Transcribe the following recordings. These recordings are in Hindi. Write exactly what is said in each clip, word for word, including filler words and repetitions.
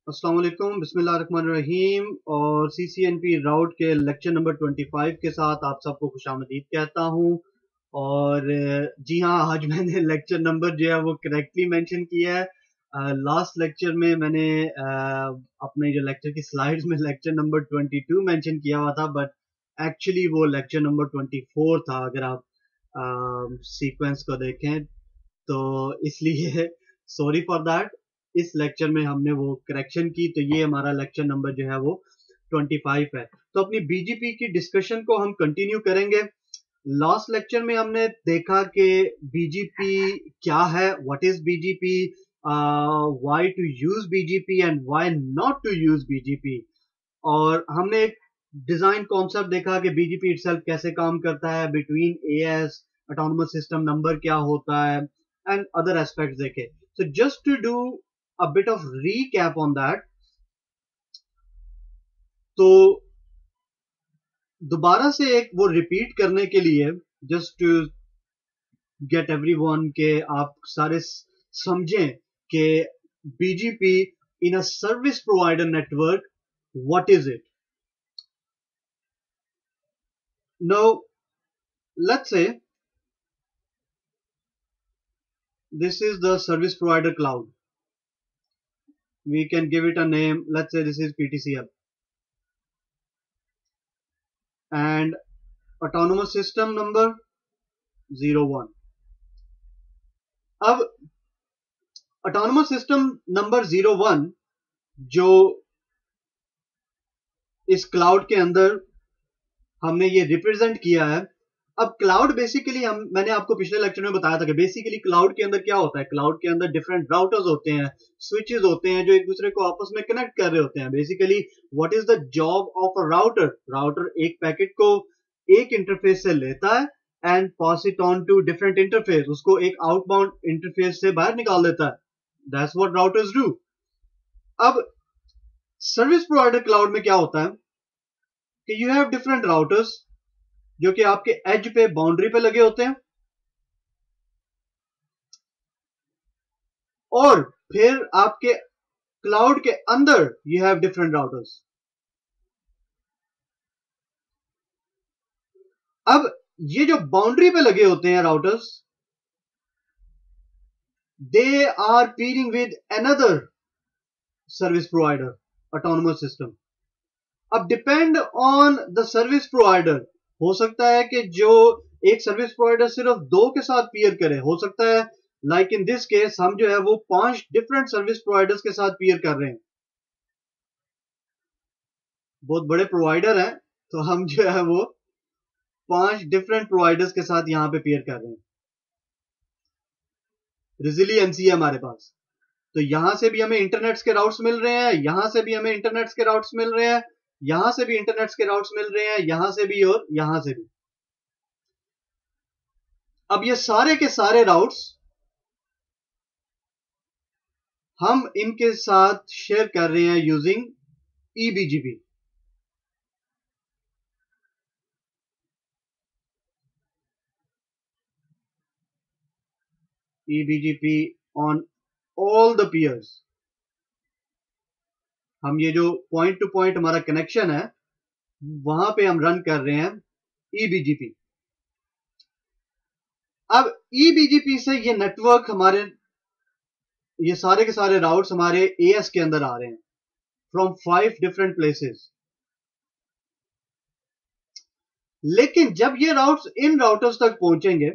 अस्सलाम वालेकुम, बिस्मिल्लाहिर्रहमानिर्रहीम। और सी सी एन पी राउट के लेक्चर नंबर पच्चीस के साथ आप सबको खुशामदीद कहता हूँ। और जी हाँ, आज मैंने लेक्चर नंबर जो है वो करेक्टली मेंशन किया है। लास्ट लेक्चर में मैंने uh, अपने जो लेक्चर की स्लाइड्स में लेक्चर नंबर बाईस मेंशन किया हुआ था, बट एक्चुअली वो लेक्चर नंबर चौबीस था अगर आप सीक्वेंस uh, को देखें तो। इसलिए सॉरी फॉर दैट। इस लेक्चर में हमने वो करेक्शन की, तो ये हमारा लेक्चर नंबर जो है वो पच्चीस है। तो अपनी बी जी पी की डिस्कशन को हम कंटिन्यू करेंगे। लास्ट लेक्चर में हमने देखा कि बी जी पी क्या है, what is B G P, why to use B G P and why not to use B G P. और हमने एक डिजाइन कॉन्सेप्ट देखा कि बी जी पी इटसेल्फ कैसे काम करता है, between A S, autonomous system number क्या होता है, एंड अदर एस्पेक्ट्स देखे। So just to do a bit of recap on that, तो दोबारा से एक वो रिपीट करने के लिए, जस्ट टू गेट एवरीवन के आप सारे समझें कि BGP in a service provider network, what is it. Now let's say this is the service provider cloud. We can give it a name. Let's say this is P T C L and autonomous system number zero one. अब autonomous system number zero one जो इस क्लाउड के अंदर हमने ये रिप्रेजेंट किया है। अब क्लाउड बेसिकली हम मैंने आपको पिछले लेक्चर में बताया था कि बेसिकली क्लाउड के अंदर क्या होता है। क्लाउड के अंदर डिफरेंट राउटर्स होते हैं, स्विचेस होते हैं जो एक दूसरे को आपस में कनेक्ट कर रहे होते हैं। Basically what is the job of a router. Router एक पैकेट को एक इंटरफेस से लेता है and pass it on to different interface, उसको एक आउटबाउंड इंटरफेस से बाहर निकाल देता है। That's what routers do. अब सर्विस प्रोवाइडर क्लाउड में क्या होता है कि यू हैव डिफरेंट राउटर्स जो कि आपके एज पे, बाउंड्री पे लगे होते हैं, और फिर आपके क्लाउड के अंदर यू हैव डिफरेंट राउटर्स। अब ये जो बाउंड्री पे लगे होते हैं routers, they are peering with another service provider autonomous system. अब depend on the service provider, हो सकता है कि जो एक सर्विस प्रोवाइडर सिर्फ दो के साथ पीयर करे, हो सकता है लाइक इन दिस केस हम जो है वो पांच डिफरेंट सर्विस प्रोवाइडर्स के साथ पीयर कर रहे हैं। बहुत बड़े प्रोवाइडर हैं, तो हम जो है वो पांच डिफरेंट प्रोवाइडर्स के साथ यहां पे पीयर कर रहे हैं। रिजिलियंसी है हमारे पास, तो यहां से भी हमें इंटरनेट्स के राउट्स मिल रहे हैं, यहां से भी हमें इंटरनेट्स के राउट्स मिल रहे हैं, यहां से भी इंटरनेट्स के राउट्स मिल रहे हैं, यहां से भी और यहां से भी। अब ये सारे के सारे राउट्स हम इनके साथ शेयर कर रहे हैं using E B G P. E B G P on all the peers. हम ये जो पॉइंट टू पॉइंट हमारा कनेक्शन है वहां पे हम रन कर रहे हैं ई बी जी पी। अब ई बी जी पी से ये नेटवर्क हमारे, ये सारे के सारे राउट्स हमारे ए एस के अंदर आ रहे हैं फ्रॉम फाइव डिफरेंट प्लेसेस। लेकिन जब ये राउट्स इन राउटर्स तक पहुंचेंगे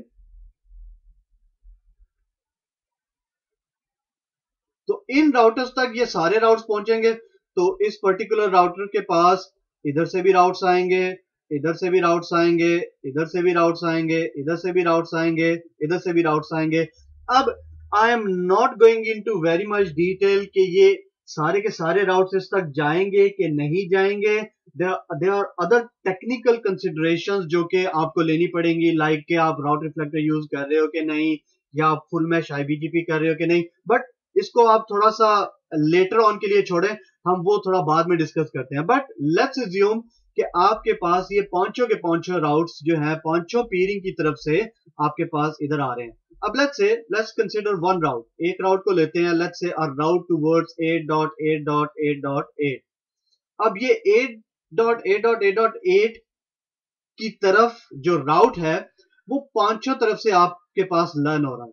तो इन राउटर्स तक ये सारे राउट्स पहुंचेंगे, तो इस पर्टिकुलर राउटर के पास इधर से भी राउट्स आएंगे, इधर से भी राउट्स आएंगे, इधर से भी राउट्स आएंगे, इधर से भी राउट्स आएंगे, इधर से भी राउट्स आएंगे। अब I am not going into very much detail कि ये सारे के सारे राउट्स इस तक जाएंगे कि नहीं जाएंगे। There are other technical considerations जो कि आपको लेनी पड़ेंगी, लाइक like कि आप राउट रिफ्लेक्टर यूज कर रहे हो कि नहीं, या आप full mesh I B G P कर रहे हो कि नहीं। बट इसको आप थोड़ा सा लेटर ऑन के लिए छोड़ें, हम वो थोड़ा बाद में डिस्कस करते हैं। बट लेट्स अज्यूम कि आपके पास ये पांचों के पांचों राउट्स जो है पांचों पीरिंग की तरफ से आपके पास इधर आ रहे हैं। अब let's say let's consider one राउट, एक राउट को लेते हैं, let's say a route towards eight dot eight dot eight dot eight. अब ये eight dot eight dot eight dot eight की तरफ जो राउट है वो पांचों तरफ से आपके पास लर्न हो रहा है,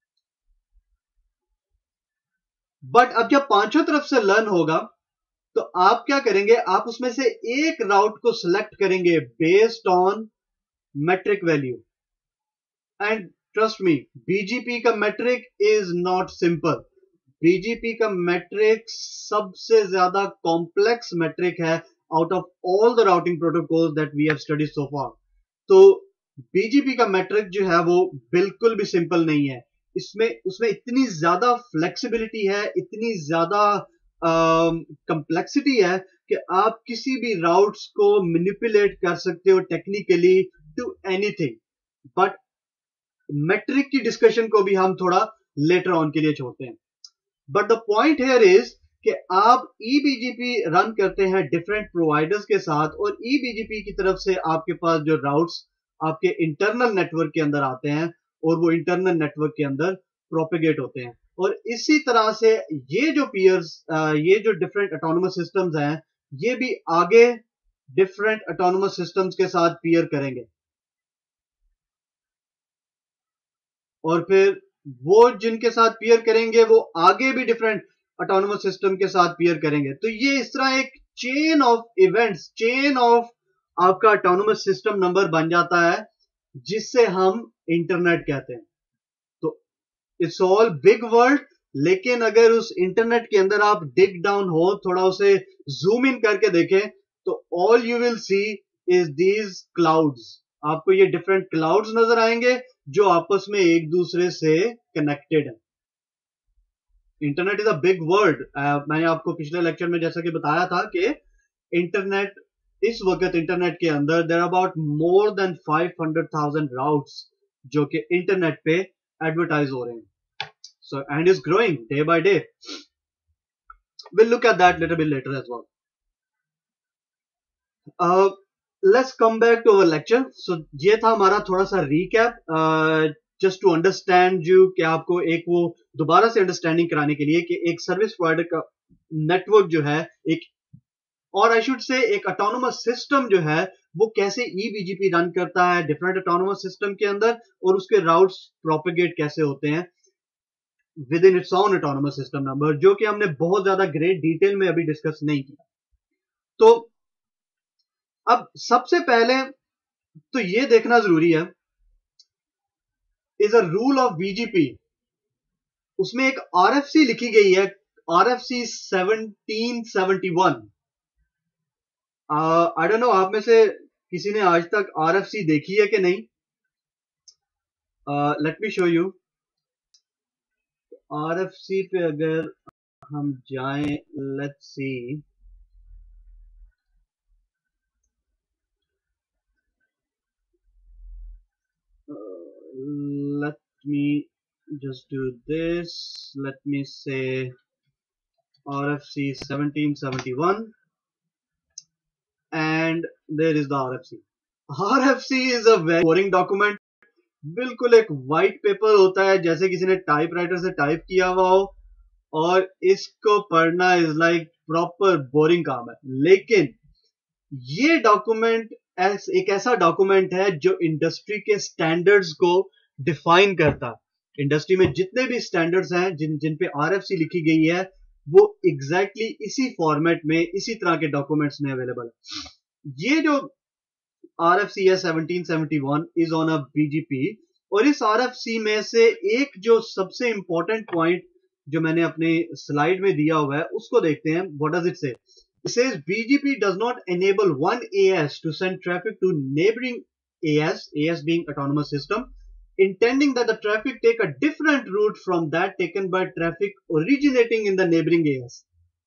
बट अब जब पांचों तरफ से लर्न होगा तो आप क्या करेंगे, आप उसमें से एक राउट को सिलेक्ट करेंगे based on metric value. And trust me, BGP का metric is not simple. BGP का मेट्रिक सबसे ज्यादा कॉम्प्लेक्स मेट्रिक है out of all the routing protocols that we have studied so far. तो बीजीपी का मेट्रिक जो है वो बिल्कुल भी सिंपल नहीं है। इसमें उसमें इतनी ज्यादा फ्लेक्सिबिलिटी है, इतनी ज्यादा कंप्लेक्सिटी है कि आप किसी भी राउट्स को मैनिपुलेट कर सकते हो technically to anything. But metric की डिस्कशन को भी हम थोड़ा लेटर ऑन के लिए छोड़ते हैं। But the point here is कि आप ईबीजीपी रन करते हैं डिफरेंट प्रोवाइडर्स के साथ, और ईबीजीपी की तरफ से आपके पास जो राउट्स आपके इंटरनल नेटवर्क के अंदर आते हैं और वो इंटरनल नेटवर्क के अंदर प्रोपेगेट होते हैं। और इसी तरह से ये जो पीयर्स, ये जो डिफरेंट ऑटोनोमस सिस्टम्स हैं, ये भी आगे डिफरेंट ऑटोनोमस सिस्टम्स के साथ पीयर करेंगे, और फिर वो जिनके साथ पीयर करेंगे वो आगे भी डिफरेंट ऑटोनोमस सिस्टम के साथ पीयर करेंगे। तो ये इस तरह एक chain of events, chain of आपका ऑटोनोमस सिस्टम नंबर बन जाता है, जिससे हम इंटरनेट कहते हैं। तो इट्स ऑल बिग वर्ल्ड, लेकिन अगर उस इंटरनेट के अंदर आप डिग डाउन हो, थोड़ा उसे जूम इन करके देखें, तो all you will see is these clouds. आपको ये डिफरेंट क्लाउड्स नजर आएंगे जो आपस में एक दूसरे से कनेक्टेड है। Internet is a big world. मैंने आपको पिछले लेक्चर में जैसा कि बताया था कि इंटरनेट, इस वक्त इंटरनेट के अंदर there are about more than five hundred thousand routes जो कि इंटरनेट पे एडवर्टाइज हो रहे हैं। So and is growing day by day. Will look at that little bit later as well. Let's come back to our lecture. So ये था हमारा थोड़ा सा recap, just to understand you, कि आपको एक वो दोबारा से अंडरस्टैंडिंग कराने के लिए कि एक सर्विस प्रोवाइडर का नेटवर्क जो है, एक और आई शुड से एक ऑटोनोमस सिस्टम जो है वो कैसे ईबीजीपी रन करता है डिफरेंट ऑटोनोमस सिस्टम के अंदर, और उसके राउट्स प्रोपेगेट कैसे होते हैं within its own autonomous system number, जो कि हमने बहुत ज्यादा ग्रेट डिटेल में अभी डिस्कस नहीं किया। तो अब सबसे पहले तो ये देखना जरूरी है, is a rule of BGP, उसमें एक आरएफसी लिखी गई है, RFC seventeen seventy one. I don't know आप में से किसी ने आज तक आरएफसी देखी है कि नहीं। Let me show you. RFC पे अगर हम जाएं, let's see, let me just do this. Let me say R F C seventeen seventy-one, and there is the R F C. R F C is a very boring document. बिल्कुल एक व्हाइट पेपर होता है, जैसे किसी ने टाइपराइटर से टाइप किया हुआ हो, और इसको पढ़ना इज लाइक प्रॉपर बोरिंग काम है। लेकिन ये डॉक्यूमेंट एक ऐसा डॉक्यूमेंट है जो इंडस्ट्री के स्टैंडर्ड्स को डिफाइन करता है। इंडस्ट्री में जितने भी स्टैंडर्ड्स हैं जिन जिन पे आरएफसी लिखी गई है, वो एग्जैक्टली exactly इसी फॉर्मेट में, इसी तरह के डॉक्यूमेंट्स में अवेलेबल है। ये जो आरएफसी है seventeen seventy one is on a BGP, और इस आरएफसी में से एक जो सबसे इंपॉर्टेंट पॉइंट जो मैंने अपने स्लाइड में दिया हुआ है उसको देखते हैं। What does it say? It says B G P does not enable one A S to send traffic to neighboring A S, A S being autonomous system, intending that the traffic take a different route from that taken by traffic originating in the neighboring A S.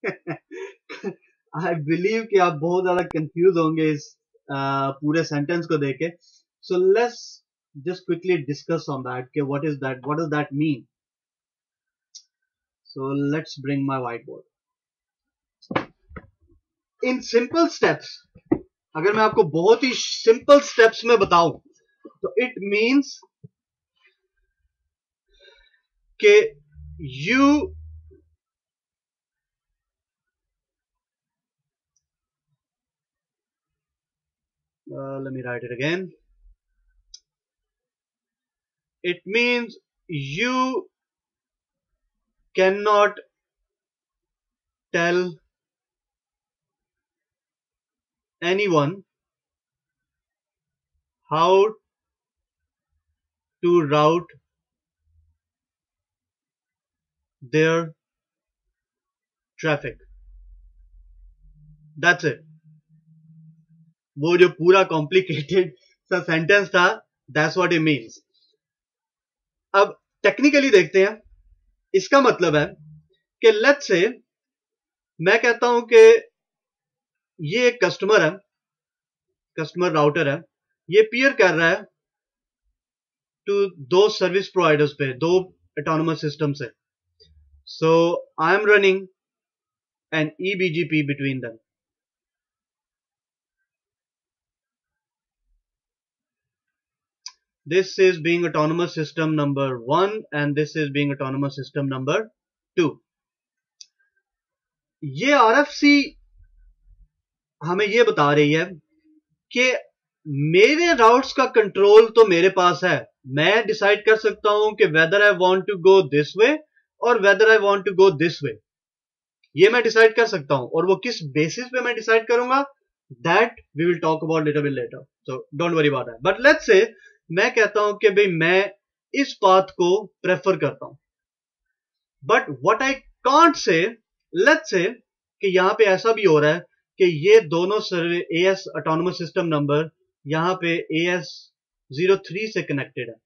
I believe कि आप बहुत ज़्यादा confused होंगे इस uh, पूरे sentence को देखे. So let's just quickly discuss on that. कि what is that? What does that mean? So let's bring my whiteboard. In simple steps, अगर मैं आपको बहुत ही सिंपल स्टेप्स में बताऊं, तो इट मींस कि you uh, let me write it again. It means you cannot tell anyone how to route their traffic. That's it. वो जो पूरा कॉम्प्लिकेटेड सा सेंटेंस था, दैट्स व्हाट इट मीन्स. अब टेक्निकली देखते हैं. इसका मतलब है कि लेट्स से मैं कहता हूं कि ये एक कस्टमर है, कस्टमर राउटर है, ये पीयर कर रहा है टू दो सर्विस प्रोवाइडर्स पे, दो ऑटोनोमस सिस्टम से. So I am running an EBGP between them. This is being autonomous system number one and this is being autonomous system number two. ये आरएफसी हमें ये बता रही है कि मेरे राउट्स का कंट्रोल तो मेरे पास है. मैं डिसाइड कर सकता हूं कि whether I want to go this way और whether I want to go this way. ये मैं डिसाइड कर सकता हूं. और वो किस बेसिस पे मैं डिसाइड करूंगा, that we will talk about little bit later. So don't worry about that. But let's say मैं कहता हूं कि भाई मैं इस पाथ को प्रेफर करता हूं. But what I can't say, let's say कि यहां पे ऐसा भी हो रहा है कि ये दोनों एएस ऑटोनोमस सिस्टम नंबर यहां पे एएस ज़ीरो थ्री से कनेक्टेड है.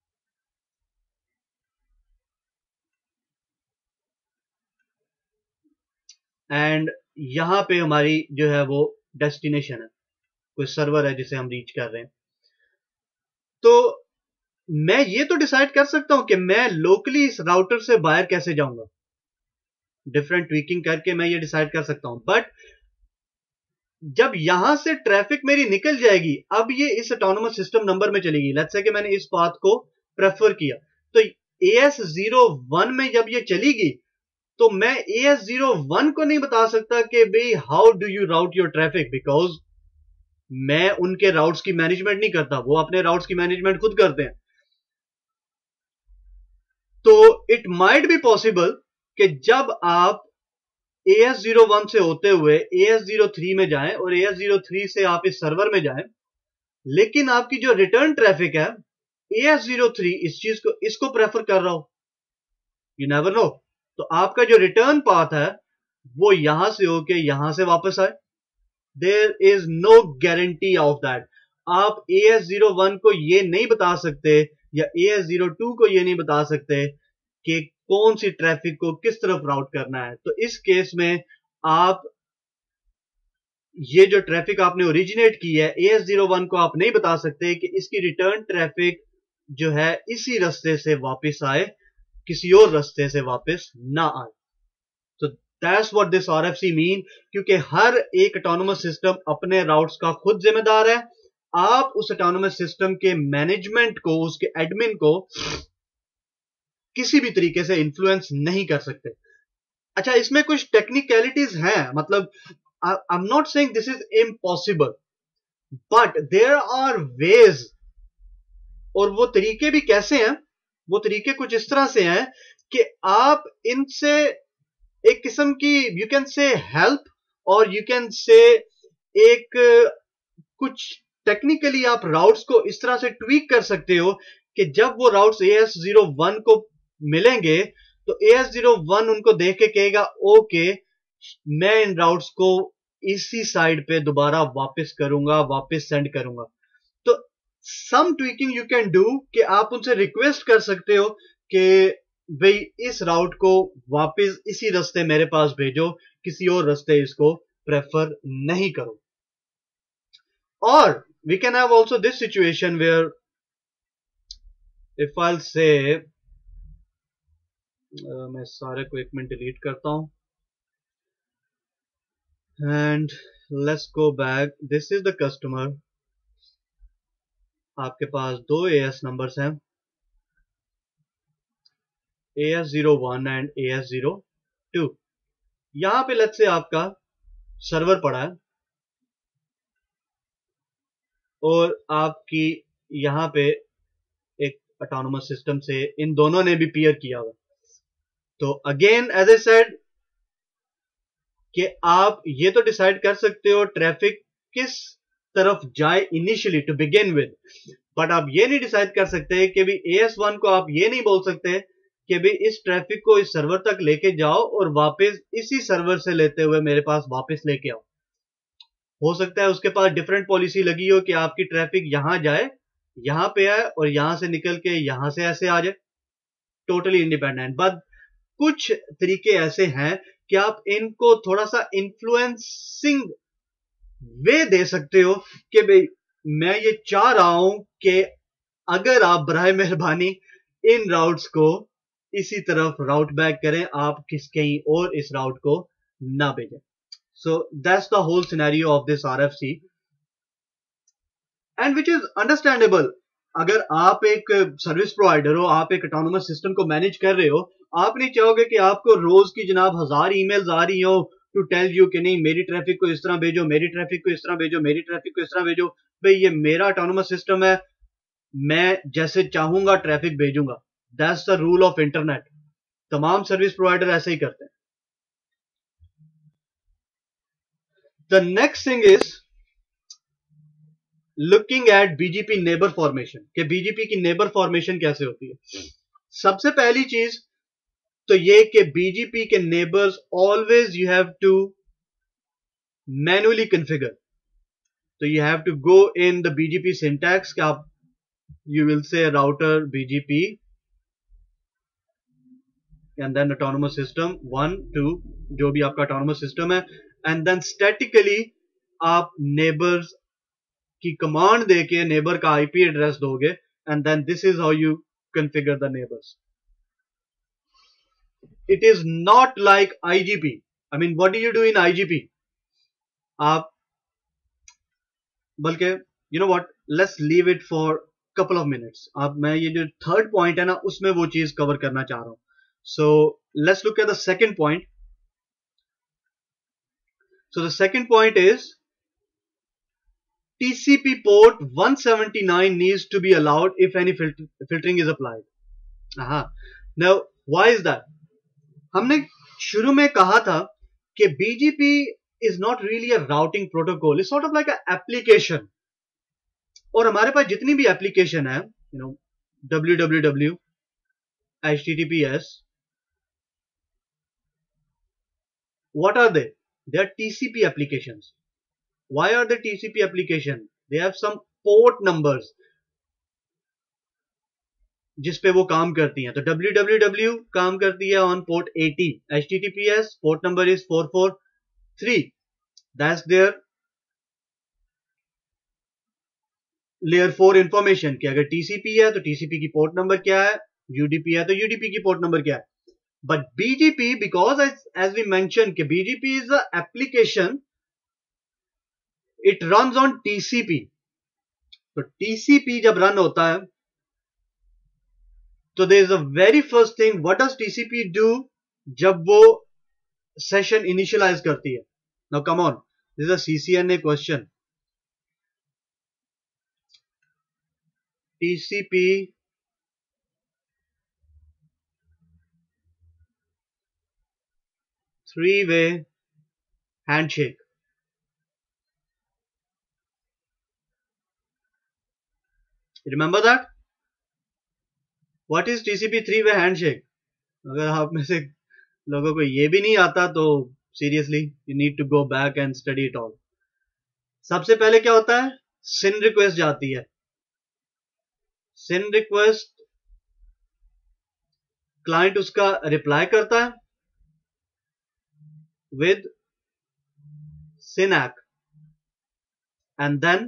एंड यहां पे हमारी जो है वो डेस्टिनेशन है, कोई सर्वर है जिसे हम रीच कर रहे हैं. तो मैं ये तो डिसाइड कर सकता हूं कि मैं लोकली इस राउटर से बाहर कैसे जाऊंगा. डिफरेंट ट्वीकिंग करके मैं ये डिसाइड कर सकता हूं. बट जब यहां से ट्रैफिक मेरी निकल जाएगी, अब ये इस ऑटोनोमस सिस्टम नंबर में चलेगी. लेट्स से कि मैंने इस पाथ को प्रेफर किया, तो एएस ज़ीरो वन में जब ये चलेगी तो मैं एएस ज़ीरो वन को नहीं बता सकता कि भाई how do you route your traffic, because मैं उनके राउट्स की मैनेजमेंट नहीं करता, वो अपने राउट्स की मैनेजमेंट खुद करते हैं. तो इट माइट बी पॉसिबल कि जब आप एएस ज़ीरो वन से होते हुए एएस ज़ीरो थ्री में जाएं और एएस ज़ीरो थ्री से आप इस सर्वर में जाएं, लेकिन आपकी जो रिटर्न ट्रैफिक है एएस ज़ीरो थ्री इस चीज को इसको प्रेफर कर रहा हो. You never know. तो आपका जो रिटर्न पाथ है वो यहां से होके यहां से वापस आए. There is no guarantee of that. आप एएस ज़ीरो वन को ये नहीं बता सकते या एएस ज़ीरो टू को ये नहीं बता सकते कि कौन सी ट्रैफिक को किस तरफ राउट करना है. तो इस केस में आप ये जो ट्रैफिक आपने ओरिजिनेट की है एएस ज़ीरो वन को आप नहीं बता सकते कि इसकी रिटर्न ट्रैफिक जो है इसी रास्ते से वापस आए, किसी और रास्ते से वापस ना आए. तो that's what this RFC mean. क्योंकि हर एक ऑटोनोमस सिस्टम अपने राउट्स का खुद जिम्मेदार है. आप उस ऑटोनोमस सिस्टम के मैनेजमेंट को, उसके एडमिन को किसी भी तरीके से इन्फ्लुएंस नहीं कर सकते. अच्छा, इसमें कुछ टेक्निकलिटीज हैं. मतलब I am not saying this is impossible, but there are ways. और वो तरीके भी कैसे हैं? वो तरीके कुछ इस तरह से हैं कि आप इनसे एक किस्म की यू कैन से हेल्प और यू कैन से एक कुछ टेक्निकली आप राउट्स को इस तरह से ट्वीक कर सकते हो कि जब वो राउट्स एएस ज़ीरो वन को मिलेंगे तो एएस ज़ीरो वन उनको देख के कहेगा ओके मैं इन राउट्स को इसी साइड पे दोबारा वापस करूंगा, वापस सेंड करूंगा. तो some tweaking you can do कि आप उनसे रिक्वेस्ट कर सकते हो कि भाई इस राउट को वापस इसी रास्ते मेरे पास भेजो, किसी और रास्ते इसको प्रेफर नहीं करो. और we can have also this situation where if I'll say uh, मैं सारे को एक मिनट डिलीट करता हूं and let's go back. This is the customer. आपके पास दो एएस नंबर्स हैं. A S zero one and A S zero two. यहां पे लेट्स से आपका सर्वर पड़ा है और आपकी यहां पे एक ऑटोनोमस सिस्टम से इन दोनों ने भी पीयर किया हुआ। तो अगेन एज ए सेड कि आप ये तो डिसाइड कर सकते हो ट्रैफिक किस तरफ जाए initially to begin with, but आप ये नहीं डिसाइड कर सकते कि भी ए एस वन को आप ये नहीं बोल सकते कि भी इस ट्रैफिक को इस सर्वर तक लेके जाओ और वापस इसी सर्वर से लेते हुए मेरे पास वापस लेके आओ। हो सकता है उसके पास डिफरेंट पॉलिसी लगी हो कि आपकी ट्रैफिक यहां जाए, यहां पे आए और यहां से निकल के यहां से ऐसे आ जाए, टोटली इंडिपेंडेंट। बट कुछ तरीके ऐसे हैं कि आप इनको थोड़ा सा इन्फ्लुएंसिंग वे दे सकते हो कि भाई मैं ये चाह रहा हूं कि अगर आप बराए मेहरबानी इन राउट्स को इसी तरफ राउट बैक करें, आप किस कहीं और इस राउट को ना भेजें। So that's the whole scenario of this R F C and which is understandable. अगर आप एक सर्विस प्रोवाइडर हो, आप एक ऑटोनोमस सिस्टम को मैनेज कर रहे हो, आप नहीं चाहोगे कि आपको रोज की जनाब हजार ईमेल्स आ रही हो टू टेल यू कि नहीं मेरी ट्रैफिक को इस तरह भेजो, मेरी ट्रैफिक को इस तरह भेजो, मेरी ट्रैफिक को इस तरह भेजो। भाई ये मेरा ऑटोनोमस सिस्टम है, मैं जैसे चाहूंगा ट्रैफिक भेजूंगा। That's the rule of internet. तमाम सर्विस प्रोवाइडर ऐसे ही करते हैं। The next thing is looking at BGP neighbour formation कि बीजीपी की नेबर फॉर्मेशन कैसे होती है। सबसे पहली चीज तो ये कि बीजीपी के neighbours always you have to manually configure. तो you have to go in the BGP syntax कि आप you will say router BGP and then autonomous system one two, जो भी आपका ऑटोनोमस सिस्टम है, एंड देन स्टैटिकली आप नेबर्स की कमांड देके नेबर का आईपी एड्रेस दोगे and then this is how you configure the neighbours. It is not like I G P. I mean, what do you do in I G P? आप बल्कि you know what? Let's leave it for couple of minutes. अब मैं ये जो थर्ड पॉइंट है ना उसमें वो चीज कवर करना चाह रहा हूं। So let's look at the second point. So the second point is T C P port one seventy-nine needs to be allowed if any filter, filtering is applied. Aha. Now, why is that? हमने शुरू में कहा था कि BGP is not really a routing protocol, it's sort of like a application. और हमारे पास जितनी भी एप्लीकेशन है, you know W W W, H T T P S, what are they? They are TCP applications. Why are they TCP application? They have some port numbers जिस पे वो काम करती हैं। तो डब्ल्यू डब्ल्यू डब्ल्यू काम करती है on port eighty, H T T P S port number is four four three. That's their layer four information कि अगर टीसीपी है तो टीसीपी की पोर्ट नंबर क्या है, यूडीपी है तो यूडीपी की पोर्ट नंबर क्या है। But BGP, because as we mention कि BGP is a application, it runs on TCP. तो टीसीपी जब रन होता है तो there is a very first thing, what does TCP do जब वो सेशन इनिशियलाइज करती है। Now come on, this is a CCNA question. TCP three way handshake. Remember that? What is TCP three way handshake? अगर आप में से लोगों को ये भी नहीं आता तो seriously you need to go back and study it all. सबसे पहले क्या होता है? सिन रिक्वेस्ट जाती है। सिन रिक्वेस्ट, क्लाइंट उसका रिप्लाई करता है with SYN ACK and then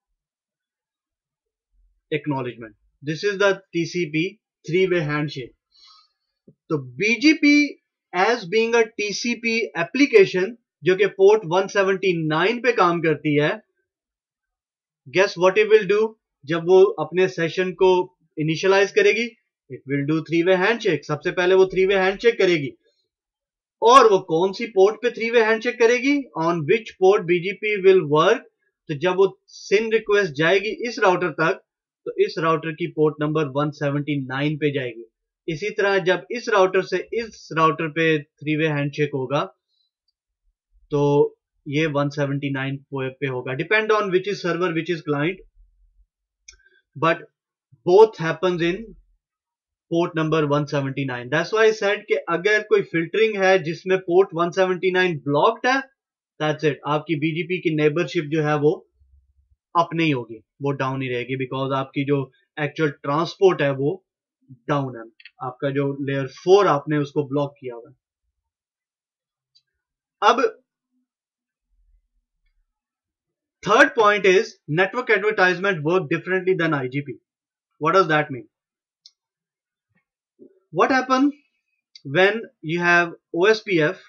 acknowledgement. This is the TCP three way handshake. तो BGP as being a TCP application जो कि पोर्ट वन सेवेंटी नाइन पे काम करती है, guess what it will do? जब वो अपने सेशन को इनिशियलाइज करेगी, it will do three way handshake. सबसे पहले वो थ्री वे हैंडशेक करेगी, और वो कौन सी पोर्ट पे थ्री वे हैंडशेक करेगी, on which port BGP will work. तो जब वो सिन रिक्वेस्ट जाएगी इस राउटर तक, तो इस राउटर की port number one seventy nine पे जाएगी। इसी तरह जब इस राउटर से इस राउटर पे थ्री वे हैंडशेक होगा, तो ये वन सेवेंटी नाइन पे होगा, depend on which is server which is client, but both happens in port number one seventy nine. That's why I said कि अगर कोई फिल्टरिंग है जिसमें port one seventy nine blocked है, दैट्स इट, आपकी बीजीपी की नेबरशिप जो है वो अप नहीं होगी, वो डाउन ही रहेगी, बिकॉज आपकी जो एक्चुअल ट्रांसपोर्ट है वो डाउन है, आपका जो लेयर फोर आपने उसको ब्लॉक किया हुआ है। अब third point is network advertisement work differently than IGP. What does that mean? What happens when you have O S P F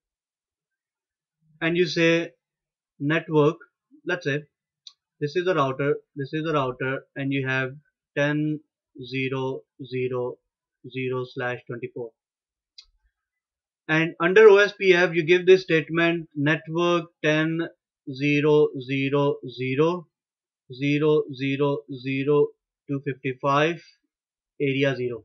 and you say network, let's say this is the router, this is the router, and you have ten dot zero dot zero dot zero slash twenty-four, and under O S P F you give this statement network ten dot zero dot zero dot zero dot zero dot zero dot zero to fifty-five area zero।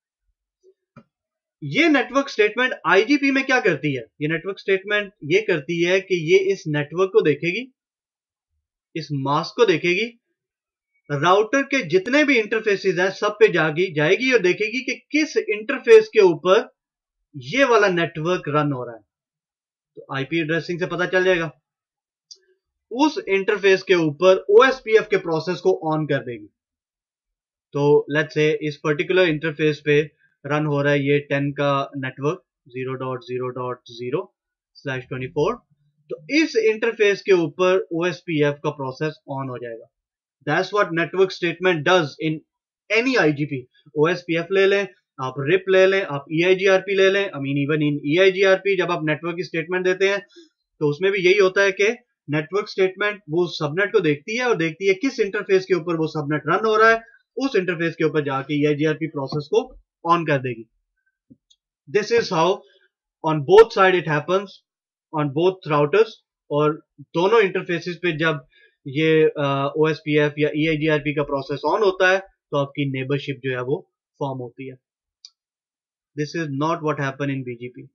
ये नेटवर्क स्टेटमेंट आईजीपी में क्या करती है? ये नेटवर्क स्टेटमेंट ये करती है कि ये इस नेटवर्क को देखेगी, इस मास्क को देखेगी, राउटर के जितने भी इंटरफेसेस हैं सब पे जागी जाएगी और देखेगी कि किस इंटरफेस के ऊपर ये वाला नेटवर्क रन हो रहा है। तो आईपी एड्रेसिंग से पता चल जाएगा, उस इंटरफेस के ऊपर ओएसपीएफ के प्रोसेस को ऑन कर देगी। तो लेट्स से इस पर्टिकुलर इंटरफेस पे रन हो रहा है ये टेन का network zero dot zero dot zero slash twenty four, तो इस इंटरफेस के ऊपर ओएसपीएफ का प्रोसेस ऑन हो जाएगा। That's what network statement does in any IGP. OSPF ले लें, आप रिप ले लें, आप ईआईजीआरपी ले लें, I mean even in EIGRP जब आप नेटवर्क की स्टेटमेंट देते हैं तो उसमें भी यही होता है कि नेटवर्क स्टेटमेंट वो सबनेट को देखती है और देखती है किस इंटरफेस के ऊपर वो सबनेट रन हो रहा है, उस इंटरफेस के ऊपर जाके ईआईजीआरपी प्रोसेस को ऑन कर देगी। This is how on both side it happens, on both routers, और दोनों इंटरफेसेस पे जब ये ओएसपीएफ या ईआईजीआरपी का प्रोसेस ऑन होता है तो आपकी नेबरशिप जो है वो फॉर्म होती है। This is not what happen in BGP.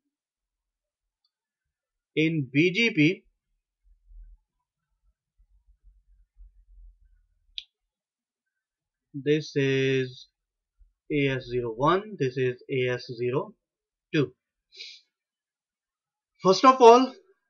In BGP this is A S zero one, this is A S zero two. First of all,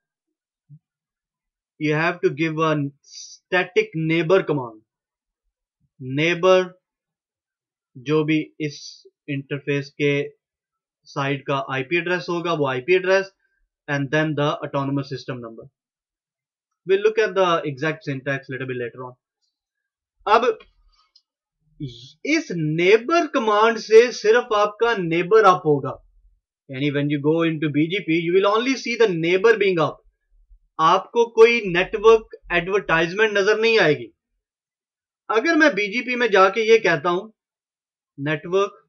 you have to give a static neighbor command. Neighbor जो भी इस इंटरफेस के साइड का आईपी एड्रेस होगा वो IP address, and then the autonomous system number. We'll look at the exact syntax little bit later on. अब इस नेबर कमांड से सिर्फ आपका नेबर अप होगा, यानी when you go into BGP you will only see the neighbour being up, आपको कोई नेटवर्क एडवर्टाइजमेंट नजर नहीं आएगी। अगर मैं बीजीपी में जाके ये कहता हूं network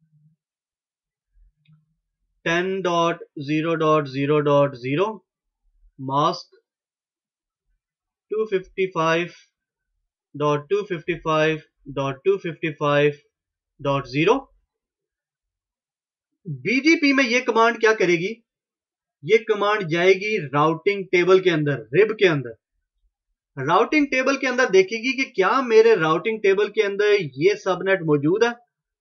ten dot zero dot zero dot zero mask two fifty five dot two fifty five dot two fifty five dot zero, BGP में ये कमांड क्या करेगी? ये कमांड जाएगी राउटिंग टेबल के अंदर, रिब के अंदर। राउटिंग टेबल के अंदर देखेगी कि क्या मेरे राउटिंग टेबल के अंदर ये सबनेट मौजूद है।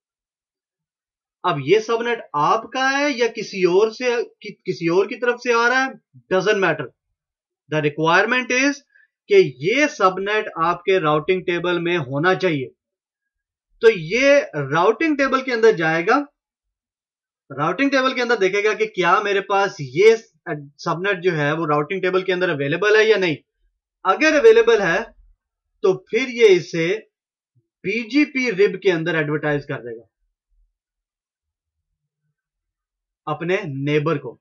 अब ये सबनेट आपका है या किसी और से कि, किसी और की तरफ से आ रहा है, doesn't matter. The requirement is कि ये सबनेट आपके राउटिंग टेबल में होना चाहिए। तो ये राउटिंग टेबल के अंदर जाएगा, राउटिंग टेबल के अंदर देखेगा कि क्या मेरे पास ये सबनेट जो है वो राउटिंग टेबल के अंदर अवेलेबल है या नहीं। अगर अवेलेबल है तो फिर ये इसे बीजीपी रिब के अंदर एडवर्टाइज कर देगा अपने नेबर को।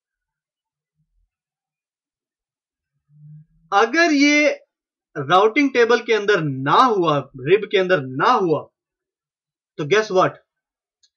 अगर ये राउटिंग टेबल के अंदर ना हुआ, रिब के अंदर ना हुआ, तो गेस व्हाट,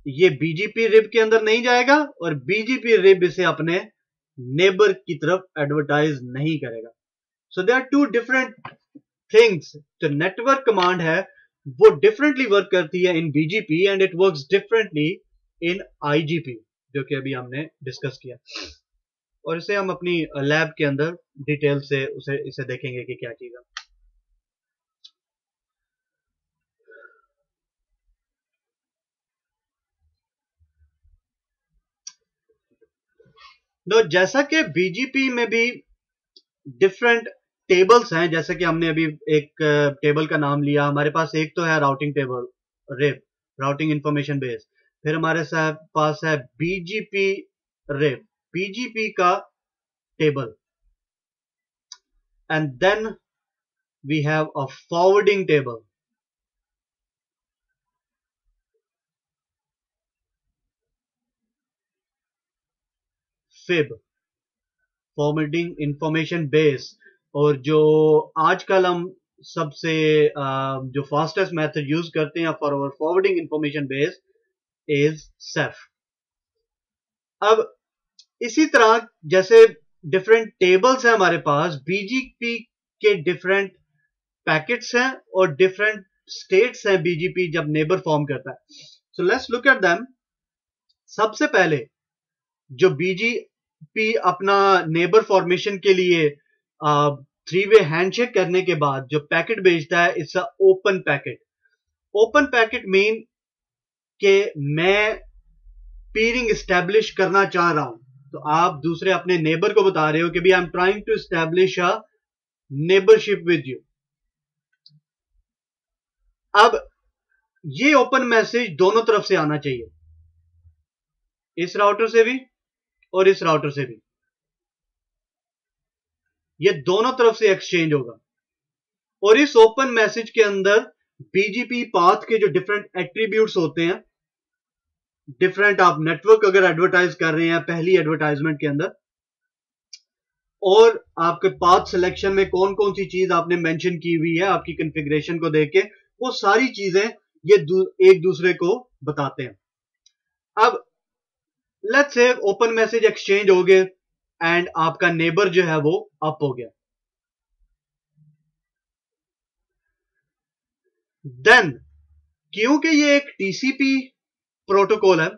ये बीजीपी रिब के अंदर नहीं जाएगा और बीजीपी रिब इसे अपने नेबर की तरफ एडवर्टाइज नहीं करेगा। So they are two different things. जो नेटवर्क कमांड है वो डिफरेंटली वर्क करती है in BGP and it works differently in IGP, जो कि अभी हमने डिस्कस किया, और इसे हम अपनी लैब के अंदर डिटेल से उसे इसे देखेंगे कि क्या चीज है। तो जैसा कि बीजीपी में भी डिफरेंट टेबल्स हैं, जैसे कि हमने अभी एक टेबल का नाम लिया, हमारे पास एक तो है routing table, RIB, routing information base. फिर हमारे पास है बीजीपी रिब, बीजीपी का table, and then we have a forwarding table, FIB, forwarding information base. और जो आजकल हम सबसे जो फास्टेस्ट मेथड यूज करते हैं for forwarding information base is CEF. अब इसी तरह जैसे डिफरेंट टेबल्स हैं हमारे पास, बीजीपी के डिफरेंट पैकेट्स हैं और डिफरेंट स्टेट्स हैं बीजीपी जब नेबर फॉर्म करता है। So let's look at them. सबसे पहले जो बीजीपी अपना नेबर फॉर्मेशन के लिए थ्री वे हैंडशेक करने के बाद जो पैकेट भेजता है, it's a open packet. Open packet mean कि मैं पीरिंग एस्टेब्लिश करना चाह रहा हूं, तो आप दूसरे अपने नेबर को बता रहे हो कि भी I am trying to establish a neighbourship with you. अब ये ओपन मैसेज दोनों तरफ से आना चाहिए, इस राउटर से भी और इस राउटर से भी, ये दोनों तरफ से एक्सचेंज होगा। और इस ओपन मैसेज के अंदर बीजीपी पाथ के जो डिफरेंट एट्रीब्यूट्स होते हैं, डिफरेंट, आप नेटवर्क अगर एडवर्टाइज कर रहे हैं पहली एडवर्टाइजमेंट के अंदर, और आपके पाथ सिलेक्शन में कौन कौन सी चीज आपने मेंशन की हुई है आपकी कॉन्फ़िगरेशन को देख के, वो सारी चीजें ये दू, एक दूसरे को बताते हैं। अब let's say open message exchange हो गए एंड आपका नेबर जो है वो अप हो गया। देन क्योंकि ये एक टीसीपी प्रोटोकॉल है,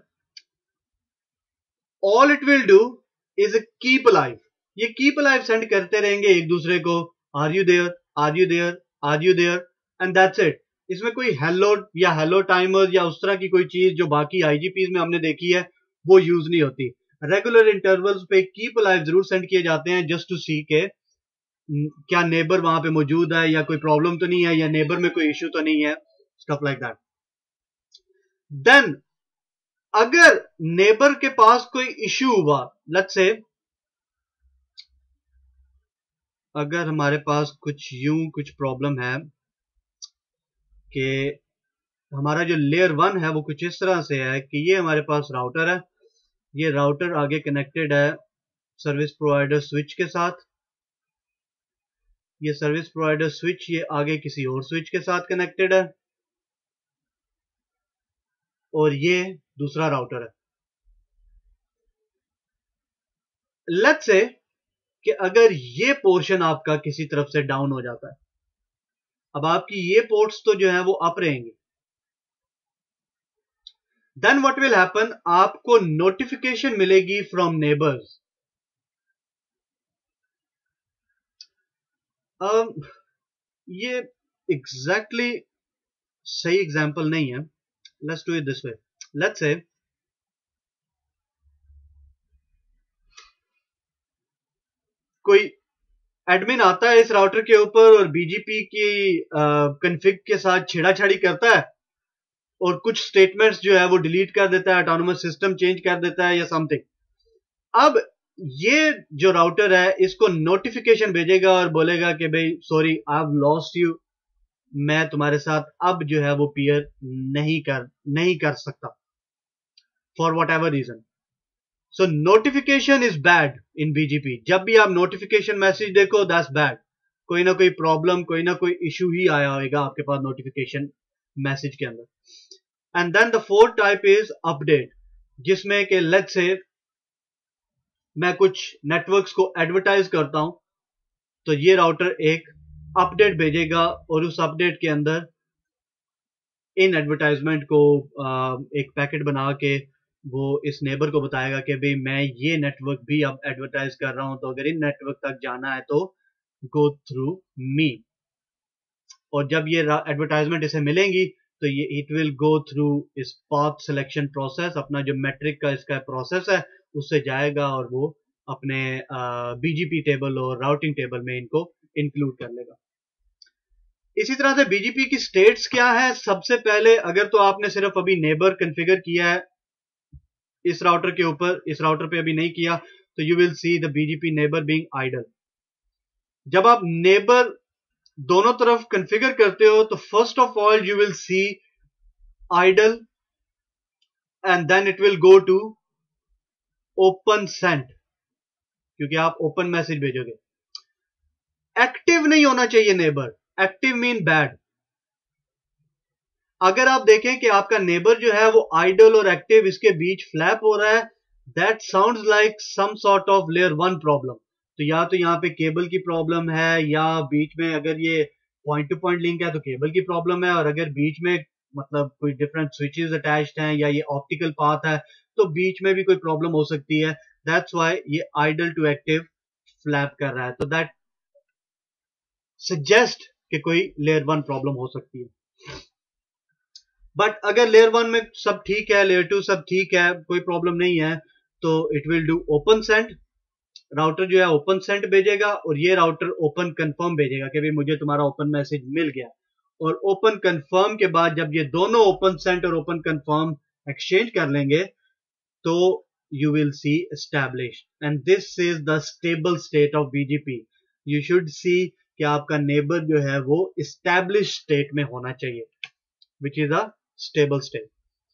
all it will do is keep alive. ये कीप अलाइव सेंड करते रहेंगे एक दूसरे को, are you there, are you there, are you there, and that's it. इसमें कोई हेलो या हेलो टाइमर या उस तरह की कोई चीज जो बाकी आईजीपीज में हमने देखी है वो यूज नहीं होती। रेगुलर इंटरवल्स पे कीप अलाइव जरूर सेंड किए जाते हैं जस्ट टू सी के क्या नेबर वहां पे मौजूद है या कोई प्रॉब्लम तो नहीं है या नेबर में कोई इश्यू तो नहीं है, स्टफ लाइक दैट। देन अगर नेबर के पास कोई इश्यू हुआ, लेट्स से अगर हमारे पास कुछ यूं कुछ प्रॉब्लम है कि हमारा जो लेयर वन है वो कुछ इस तरह से है कि ये हमारे पास राउटर है, ये राउटर आगे कनेक्टेड है सर्विस प्रोवाइडर स्विच के साथ, ये सर्विस प्रोवाइडर स्विच ये आगे किसी और स्विच के साथ कनेक्टेड है, और ये दूसरा राउटर है। लेट्स से कि अगर ये पोर्शन आपका किसी तरफ से डाउन हो जाता है, अब आपकी ये पोर्ट्स तो जो है वो अप रहेंगे, देन व्हाट विल हैपन, आपको नोटिफिकेशन मिलेगी फ्रॉम नेबर्स। अब ये एग्जैक्टली exactly सही एग्जांपल नहीं है, let's do it this way. Let's say कोई एडमिन आता है इस राउटर के ऊपर और बीजीपी की कॉन्फ़िग के साथ छेड़ाछाड़ी करता है और कुछ स्टेटमेंट्स जो है वो डिलीट कर देता है, ऑटोनोमस सिस्टम चेंज कर देता है या समथिंग। अब ये जो राउटर है इसको नोटिफिकेशन भेजेगा और बोलेगा कि भाई sorry I have lost you, मैं तुम्हारे साथ अब जो है वो पीयर नहीं कर नहीं कर सकता for whatever reason. So notification is bad in BGP. जब भी आप नोटिफिकेशन मैसेज देखो दैट्स बैड, कोई ना कोई प्रॉब्लम कोई ना कोई इशू ही आया होगा आपके पास नोटिफिकेशन मैसेज के अंदर। And then the fourth type is update, जिसमें कि लेट्स से मैं कुछ नेटवर्क्स को एडवर्टाइज करता हूं, तो ये राउटर एक अपडेट भेजेगा और उस अपडेट के अंदर इन एडवर्टाइजमेंट को एक पैकेट बना के वो इस नेबर को बताएगा कि भाई मैं ये नेटवर्क भी अब एडवर्टाइज कर रहा हूं, तो अगर इन नेटवर्क तक जाना है तो गो थ्रू मी। और जब ये एडवर्टाइजमेंट इसे मिलेंगी तो ये इट विल गो थ्रू इस पाथ सिलेक्शन प्रोसेस, अपना जो मैट्रिक का इसका प्रोसेस है उससे जाएगा और वो अपने बीजीपी टेबल और राउटिंग टेबल में इनको इंक्लूड कर लेगा। इसी तरह से बीजीपी की स्टेट्स क्या है, सबसे पहले अगर तो आपने सिर्फ अभी नेबर कॉन्फ़िगर किया है इस राउटर के ऊपर, इस राउटर पे अभी नहीं किया, तो you will see the BGP neighbour being idle. जब आप नेबर दोनों तरफ कॉन्फ़िगर करते हो तो first of all you will see idle and then it will go to open send, क्योंकि आप ओपन मैसेज भेजोगे। एक्टिव नहीं होना चाहिए नेबर, एक्टिव मीन बैड। अगर आप देखें कि आपका नेबर जो है वो आइडल और एक्टिव इसके बीच फ्लैप हो रहा है, that sounds like some sort of layer one problem. तो या तो यहाँ पे केबल की प्रॉब्लम है, या बीच में अगर ये पॉइंट टू पॉइंट लिंक है तो केबल की प्रॉब्लम है, और अगर बीच में मतलब कोई डिफरेंट स्विचेस अटैच्ड हैं या ये ऑप्टिकल पाथ है तो बीच में भी कोई प्रॉब्लम हो सकती है। दैट्स व्हाई ये आइडल टू एक्टिव फ्लैप कर रहा है, तो दैट सजेस्ट कि कोई लेयर वन प्रॉब्लम हो सकती है। बट अगर लेयर वन में सब ठीक है, लेयर टू सब ठीक है, कोई प्रॉब्लम नहीं है, तो it will do open send. Router जो है ओपन सेंड भेजेगा और ये राउटर ओपन कंफर्म भेजेगा कि भाई मुझे तुम्हारा ओपन मैसेज मिल गया। और ओपन कंफर्म के बाद जब ये दोनों ओपन सेंड और ओपन कंफर्म एक्सचेंज कर लेंगे तो you will see established, and this is the stable state of B G P. You should see कि आपका नेबर जो है वो established state में होना चाहिए, which is a stable state.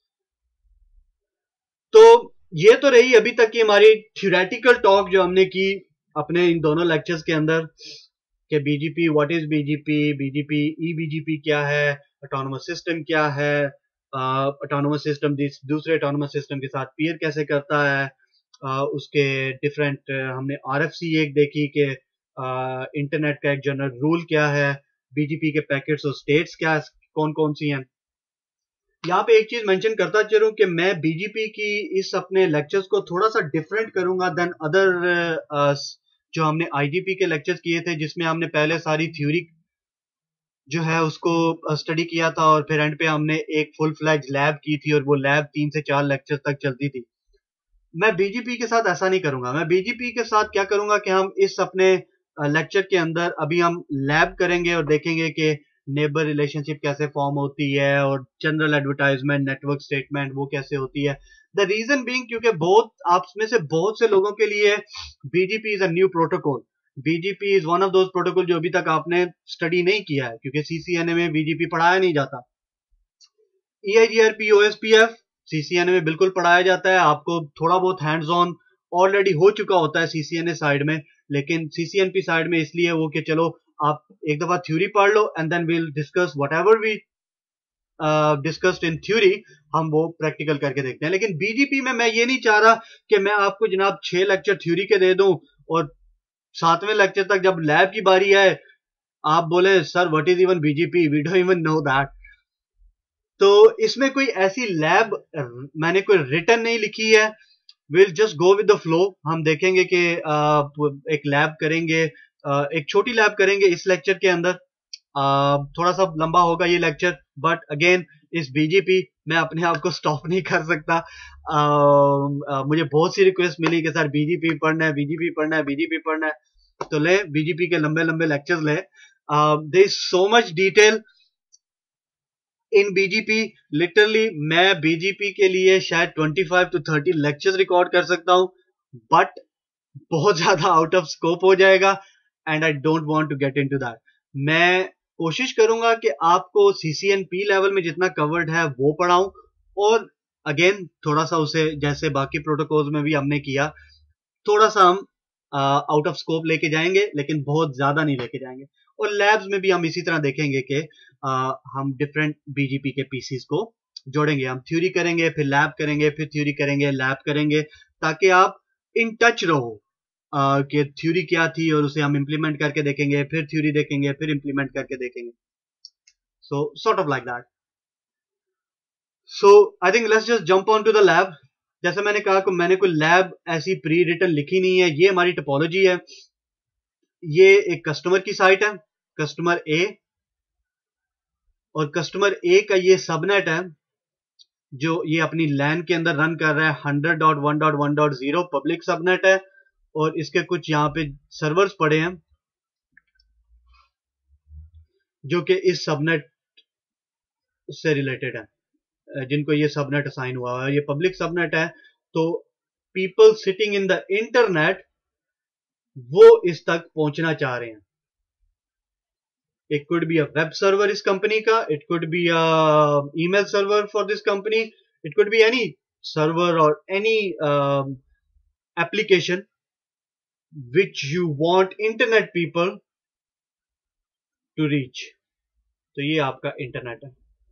तो ये तो रही अभी तक की हमारी theoretical talk जो हमने की अपने इन दोनों लेक्चर्स के अंदर कि B G P, what is B G P, B G P, E B G P क्या है, autonomous system क्या है, ऑटोनोमस सिस्टम दूसरे ऑटोनोमस सिस्टम के साथ पीयर कैसे करता है, uh, उसके डिफरेंट हमने आरएफसी एक देखी कि इंटरनेट uh, का एक जनरल रूल क्या है, बीजीपी के पैकेट्स और स्टेट्स क्या कौन कौन सी हैं। यहाँ पे एक चीज मेंशन करता चलूं कि मैं बीजीपी की इस अपने लेक्चर्स को थोड़ा सा डिफरेंट करूंगा देन अदर uh, जो हमने आईजीपी के लेक्चर्स किए थे, जिसमें हमने पहले सारी थ्योरी जो है उसको स्टडी किया था और फिर एंड पे हमने एक फुल फ्लैज लैब की थी और वो लैब तीन से चार लेक्चर तक चलती थी। मैं बीजीपी के साथ ऐसा नहीं करूंगा। मैं बीजीपी के साथ क्या करूंगा कि हम इस अपने लेक्चर के अंदर अभी हम लैब करेंगे और देखेंगे कि नेबर रिलेशनशिप कैसे फॉर्म होती है और जनरल एडवर्टाइजमेंट नेटवर्क स्टेटमेंट वो कैसे होती है। द रीजन बीइंग क्योंकि बहुत आप में से बहुत से लोगों के लिए BGP is a new protocol. BGP is one of those protocol जो अभी तक आपने स्टडी नहीं किया है, क्योंकि सीसीएनए में बीजीपी पढ़ाया नहीं जाता। ईआईजीआरपी, ओएसपीएफ सीसीएनए में बिल्कुल पढ़ाया जाता है, आपको थोड़ा बहुत हैंड्स ऑन ऑलरेडी हो चुका होता है सीसीएनए साइड में, लेकिन सीसीएनपी साइड में इसलिए वो कि चलो आप एक दफा थ्योरी पढ़ लो and then will discuss whatever we discussed in theory, हम वो प्रैक्टिकल करके देखते हैं। लेकिन बीजीपी में मैं ये नहीं चाह रहा कि मैं आपको जनाब छह लेक्चर थ्योरी के दे दूं और सातवें लेक्चर तक जब लैब की बारी आए आप बोले sir what is even BGP, we don't even know that. तो इसमें कोई ऐसी लैब मैंने कोई रिटर्न नहीं लिखी है, will just go with the flow. हम देखेंगे कि एक लैब करेंगे, एक छोटी लैब करेंगे इस लेक्चर के अंदर, थोड़ा सा लंबा होगा ये लेक्चर, बट अगेन इस बीजीपी मैं अपने आप को स्टॉप नहीं कर सकता। आ, आ, मुझे बहुत सी रिक्वेस्ट मिली कि सर बीजीपी पढ़ना है, बीजीपी पढ़ना है, बीजीपी पढ़ना है, तो ले बीजीपी के लंबे लंबे लेक्चर्स ले। There is so much detail in BGP, literally मैं बीजीपी के लिए शायद पच्चीस टू तीस लेक्चर्स रिकॉर्ड कर सकता हूं, बट बहुत ज्यादा आउट ऑफ स्कोप हो जाएगा and I don't want to get into that. मैं कोशिश करूंगा कि आपको सीसीएनपी लेवल में जितना कवर्ड है वो पढ़ाऊं, और अगेन थोड़ा सा उसे जैसे बाकी प्रोटोकॉल्स में भी हमने किया थोड़ा सा हम आउट ऑफ स्कोप लेके जाएंगे, लेकिन बहुत ज्यादा नहीं लेके जाएंगे। और लैब्स में भी हम इसी तरह देखेंगे कि uh, हम डिफरेंट बीजीपी के पीसीस को जोड़ेंगे। हम थ्योरी करेंगे, फिर लैब करेंगे, फिर थ्योरी करेंगे, लैब करेंगे, ताकि आप इन टच रहो uh, कि थ्योरी क्या थी और उसे हम इंप्लीमेंट करके देखेंगे, फिर थ्योरी देखेंगे, फिर इंप्लीमेंट करके देखेंगे. So sort of like that. So I think let's just jump on to the lab. जैसे मैंने कहा कि मैंने कोई लैब ऐसी प्री रिटन लिखी नहीं है. ये हमारी टोपोलॉजी है. ये एक कस्टमर की साइट है, कस्टमर ए, और कस्टमर ए का ये सबनेट है जो ये अपनी लैन के अंदर रन कर रहा है. Hundred dot one dot one dot zero public subnet है, और इसके कुछ यहाँ पे सर्वर्स पड़े हैं जो कि इस सबनेट से रिलेटेड है, जिनको ये सबनेट असाइन हुआ है. ये पब्लिक सबनेट है, तो people sitting in the internet वो इस तक पहुंचना चाह रहे हैं. It could be a web server इस कंपनी का, it could be a email server for this company, it could be any server or any um, application which you want internet people to reach. तो ये आपका इंटरनेट है.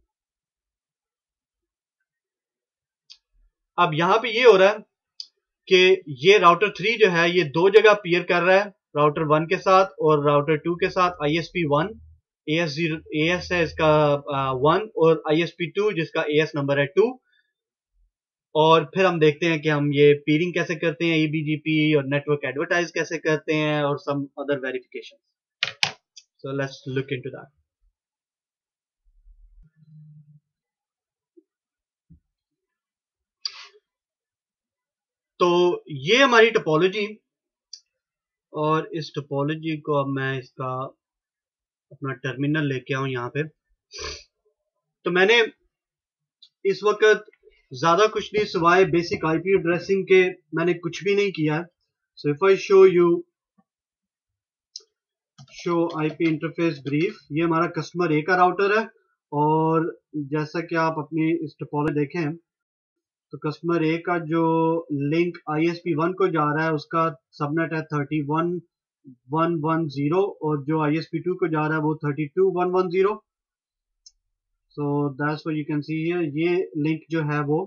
अब यहां पे ये हो रहा है कि ये राउटर थ्री जो है ये दो जगह अपीयर कर रहा है, राउटर वन के साथ और राउटर टू के साथ. I S P one, A S zero, A S है इसका वन, और आई एस पी टू जिसका ए एस नंबर है टू. और फिर हम देखते हैं कि हम ये पीरिंग कैसे करते हैं, ई बी जी पी, और नेटवर्क एडवर्टाइज कैसे करते हैं, और some other verification. So let's look into that. तो ये हमारी टोपोलॉजी, और इस टोपोलॉजी को अब मैं इसका अपना टर्मिनल लेके आऊं यहाँ पे. तो मैंने इस वक्त ज्यादा कुछ नहीं सिवाय बेसिक आईपी एड्रेसिंग के मैंने कुछ भी नहीं किया है. So if I show you show IP interface brief, ये हमारा कस्टमर ए का राउटर है, और जैसा कि आप अपनी इस टोपोलॉजी देखें तो कस्टमर ए का जो link I S P one को जा रहा है उसका सबनेट है thirty one one one zero, और जो आई एस पी टू को जा रहा है वो thirty two one one zero. So that's what you can see here. ये लिंक जो है वो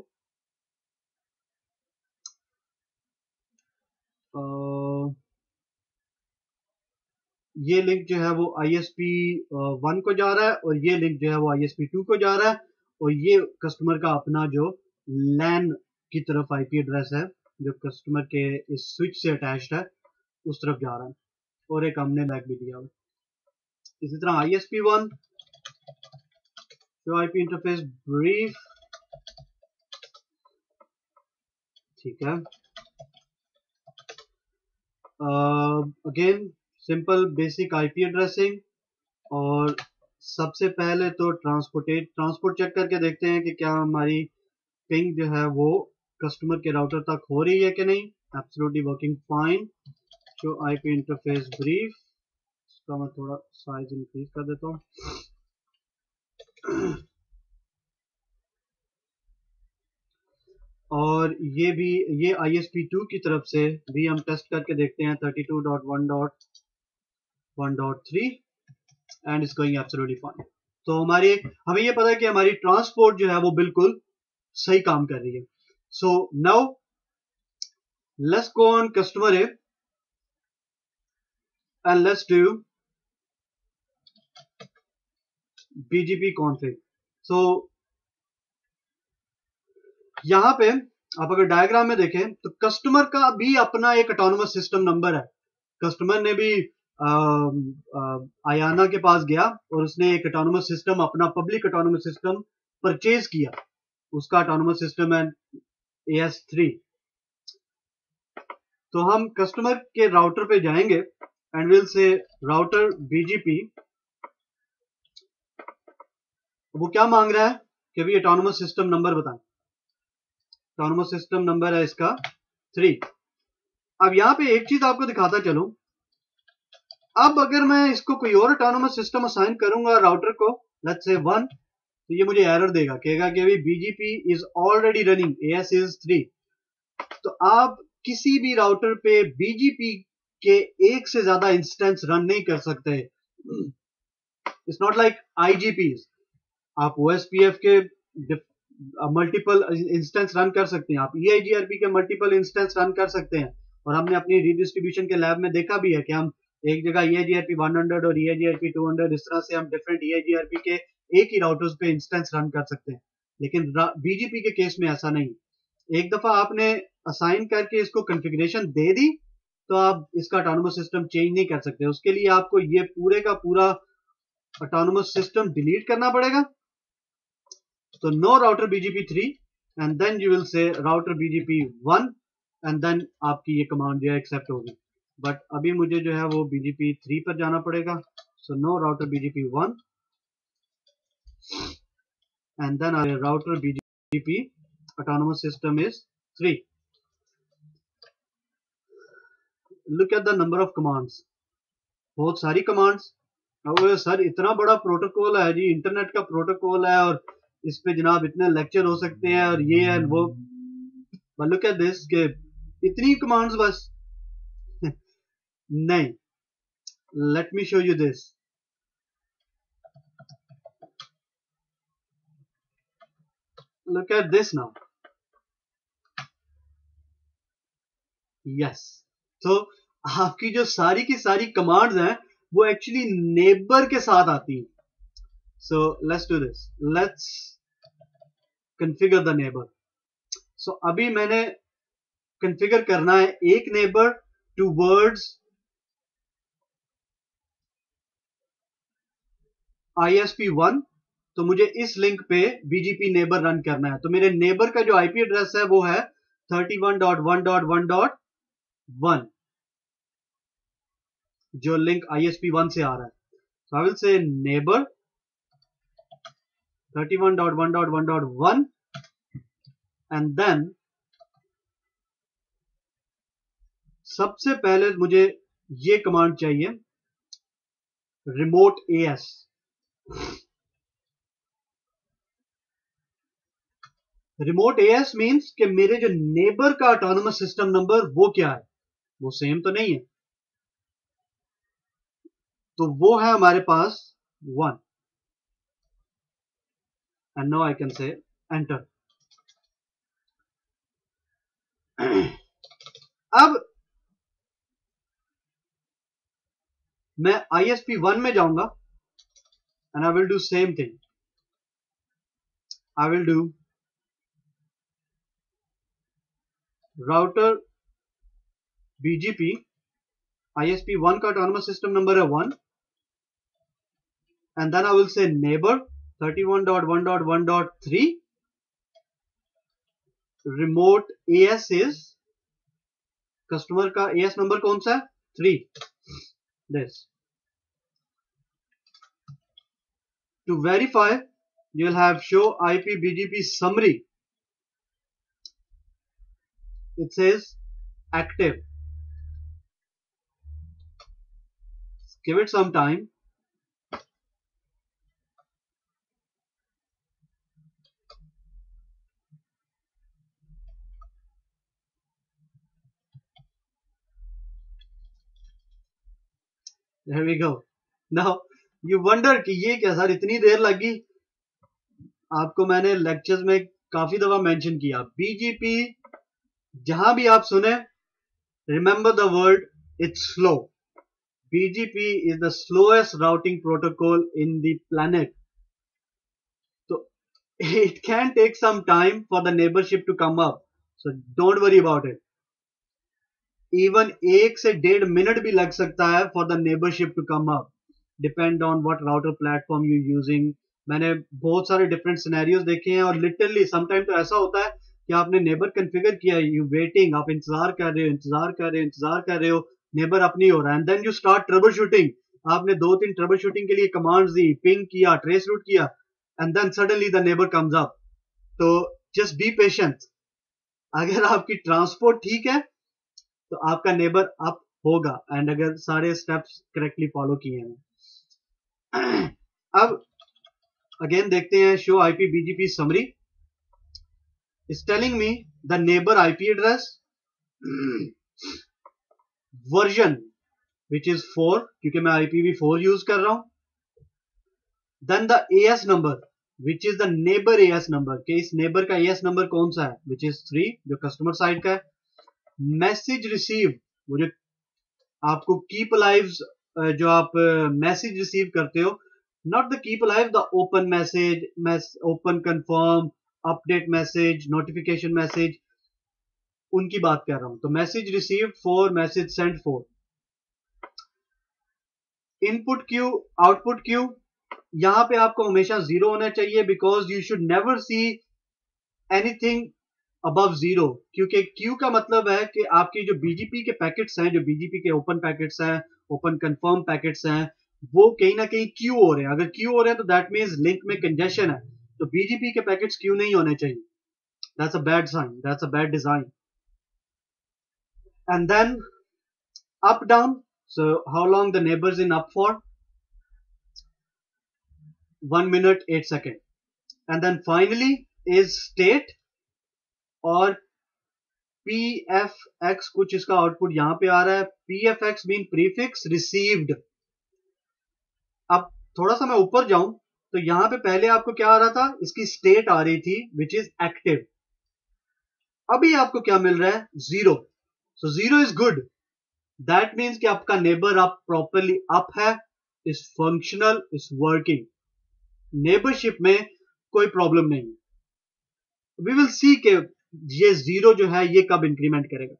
uh, ये लिंक जो है वो आई एस पी वन को जा रहा है, और ये लिंक जो है वो आई एस पी टू को जा रहा है, और ये कस्टमर का अपना जो लैन की तरफ आईपी एड्रेस है जो कस्टमर के इस स्विच से अटैच्ड है उस तरफ जा रहा है, और एक हमने लैग भी दिया. इसी तरह आई एस पी वन जो आईपी इंटरफेस ब्रीफ, ठीक है. Again simple basic IP addressing, और सबसे पहले तो ट्रांसपोर्टेट ट्रांसपोर्ट चेक करके देखते हैं कि क्या हमारी पिंग जो है वो कस्टमर के राउटर तक हो रही है कि नहीं. Absolutely working fine. Show IP interface brief, इसका मैं थोड़ा साइज इंक्रीज कर देता हूँ. और ये भी ये आई एस पी टू की तरफ से भी हम टेस्ट करके देखते हैं thirty two dot one dot one dot three, and it's going absolutely fine. तो हमारी हमें ये पता है कि हमारी ट्रांसपोर्ट जो है वो बिल्कुल सही काम कर रही है. So now let's go on customer A and let's do BGP config. सो यहां पे आप अगर डायग्राम में देखें तो कस्टमर का भी अपना एक ऑटोनोमस सिस्टम नंबर है. कस्टमर ने भी आयाना के पास गया और उसने एक ऑटोनोमस सिस्टम, अपना पब्लिक ऑटोनोमस सिस्टम परचेज किया. उसका ऑटोनोमस सिस्टम है ए एस थ्री. तो हम कस्टमर के राउटर पे जाएंगे and will say router BGP. वो क्या मांग रहा है कि भी ऑटोनोमस सिस्टम नंबर बताएं. ऑटोनोमस सिस्टम नंबर है इसका थ्री. अब यहां पे एक चीज आपको दिखाता चलूं. अब अगर मैं इसको कोई और ऑटोनोमस सिस्टम असाइन करूंगा राउटर को, लेट्स से वन, तो ये मुझे एरर देगा, कहेगा कि अभी BGP is already running, AS is three. तो आप किसी भी राउटर पे बीजीपी के एक से ज्यादा इंस्टेंस रन नहीं कर सकते. It's not like IGP. आप ओएसपीएफ के मल्टीपल इंस्टेंस रन कर सकते हैं आप, E I G R P के मल्टीपल इंस्टेंस रन कर सकते हैं। और हमने अपनी रीडिस्ट्रीब्यूशन के लैब में देखा भी है कि हम एक जगह E I G R P one hundred और E I G R P two hundred, इस तरह से हम different E I G R P के एक ही राउटर्स पे इंस्टेंस रन कर सकते हैं। लेकिन बी जी पी के केस में ऐसा नहीं। एक दफा आपने असाइन करके इसको कॉन्फ़िगरेशन दे दी तो आप इसका ऑटोनोमस सिस्टम चेंज नहीं कर सकते। उसके लिए आपको ये पूरे का पूरा ऑटोनोमस सिस्टम डिलीट करना पड़ेगा। तो no router B G P three and then you will say router B G P one and then आपकी ये कमांड जो है एक्सेप्ट होगी। बट अभी मुझे जो है वो बी जी पी थ्री पर जाना पड़ेगा। So no router B G P one and then router B G P autonomous system is three. Look at the number of commands. बहुत सारी कमांड्स। अब सर इतना बड़ा प्रोटोकॉल है जी, इंटरनेट का प्रोटोकॉल है और इस पे जनाब इतने लेक्चर हो सकते हैं और ये है वो। But look at this कि इतनी कमांड्स बस नहीं। Let me show you this. Look at this now. Yes. तो आपकी जो सारी की सारी कमांड्स हैं वो एक्चुअली नेबर के साथ आती हैं। So let's do this. Let's configure the neighbor. So अभी मैंने कॉन्फ़िगर करना है एक neighbour towards I S P one. तो मुझे इस लिंक पे बीजीपी नेबर रन करना है। तो मेरे नेबर का जो आईपी एड्रेस है वो है thirty one dot one dot one dot one, जो link I S P one से आ रहा है। So I will say neighbor thirty one dot one dot one dot one and then सबसे पहले मुझे ये कमांड चाहिए remote AS. Remote AS means कि मेरे जो नेबर का ऑटोनोमस सिस्टम नंबर वो क्या है, वो सेम तो नहीं है। तो वो है हमारे पास one and now I can say enter. अब मैं आई एस पी वन में जाऊंगा and I will do same thing. I will do router BGP, I S P one का ऑटोनोमस सिस्टम नंबर है one and then I will say neighbour thirty one dot one dot one dot three remote AS is, customer का एएस नंबर कौन सा है, three. This to verify you will have show I P B G P summary. It says active. Give it some time. There we go. Now you wonder कि ये क्या सर इतनी देर लगी। आपको मैंने लेक्चर्स में काफी दफा मेंशन किया, बीजीपी जहां भी आप सुने remember the word it's slow. BGP is the slowest routing protocol in the planet. तो it can take some time for the neighbourship to come up, so don't worry about it. Even एक से डेढ़ मिनट भी लग सकता है for the neighbourship to come up, depend on what router platform you using. मैंने बहुत सारे डिफरेंट सिनेरियोज देखे हैं और लिटरली समटाइम तो ऐसा होता है कि आपने नेबर कॉन्फ़िगर किया है, यू वेटिंग, आप इंतजार कर रहे हो इंतजार कर रहे हो इंतजार कर रहे हो, नेबर अप नहीं हो रहा है and then you start troubleshooting. आपने दो तीन ट्रबल शूटिंग के लिए कमांड्स दी, पिंग किया, ट्रेस रूट किया and then suddenly the neighbour comes up. तो जस्ट बी पेशेंट। अगर आपकी ट्रांसपोर्ट ठीक है तो आपका नेबर अप होगा एंड अगर सारे स्टेप्स करेक्टली फॉलो किए हैं। अब अगेन देखते हैं show IP BGP summary is telling me the neighbour IP address, version which is four क्योंकि मैं आईपीवी फोर यूज कर रहा हूं, then the AS number which is the neighbour AS number, के इस नेबर का एएस नंबर कौन सा है, विच इज थ्री, जो कस्टमर साइड का है. मैसेज रिसीव, वो जो आपको कीप अलाइव, जो आप मैसेज रिसीव करते हो, not the keep alive, the open message, open confirm, update message, notification message, उनकी बात कर रहा हूं. तो message receive four, message send four. Input queue, output queue, यहां पे आपको हमेशा जीरो होना चाहिए, because you should never see anything above zero, क्योंकि क्यू का मतलब है कि आपके जो बीजीपी के पैकेट्स हैं, जो बीजीपी के ओपन पैकेट्स हैं, ओपन कंफर्म पैकेट्स हैं, वो कहीं ना कहीं क्यू हो रहे हैं. अगर क्यू हो रहे हैं तो दैट मीन्स लिंक में कंजेशन है. तो बीजीपी के पैकेट्स क्यू नहीं होने चाहिए. That's a bad sign, that's a bad design. And then up down, so how long the neighbors in up for, one minute eight second. And then finally is state और pfx, कुछ इसका आउटपुट यहां पे आ रहा है. pfx mean prefix received. अब थोड़ा सा मैं ऊपर जाऊं तो यहां पे पहले आपको क्या आ रहा था, इसकी स्टेट आ रही थी which is active. अभी आपको क्या मिल रहा है, zero. so zero is good. That means कि आपका नेबर आप प्रॉपरली अप है, is functional, is working. Neighbourship में कोई प्रॉब्लम नहीं. वी विल सी के ये जीरो जो है ये कब इंक्रीमेंट करेगा.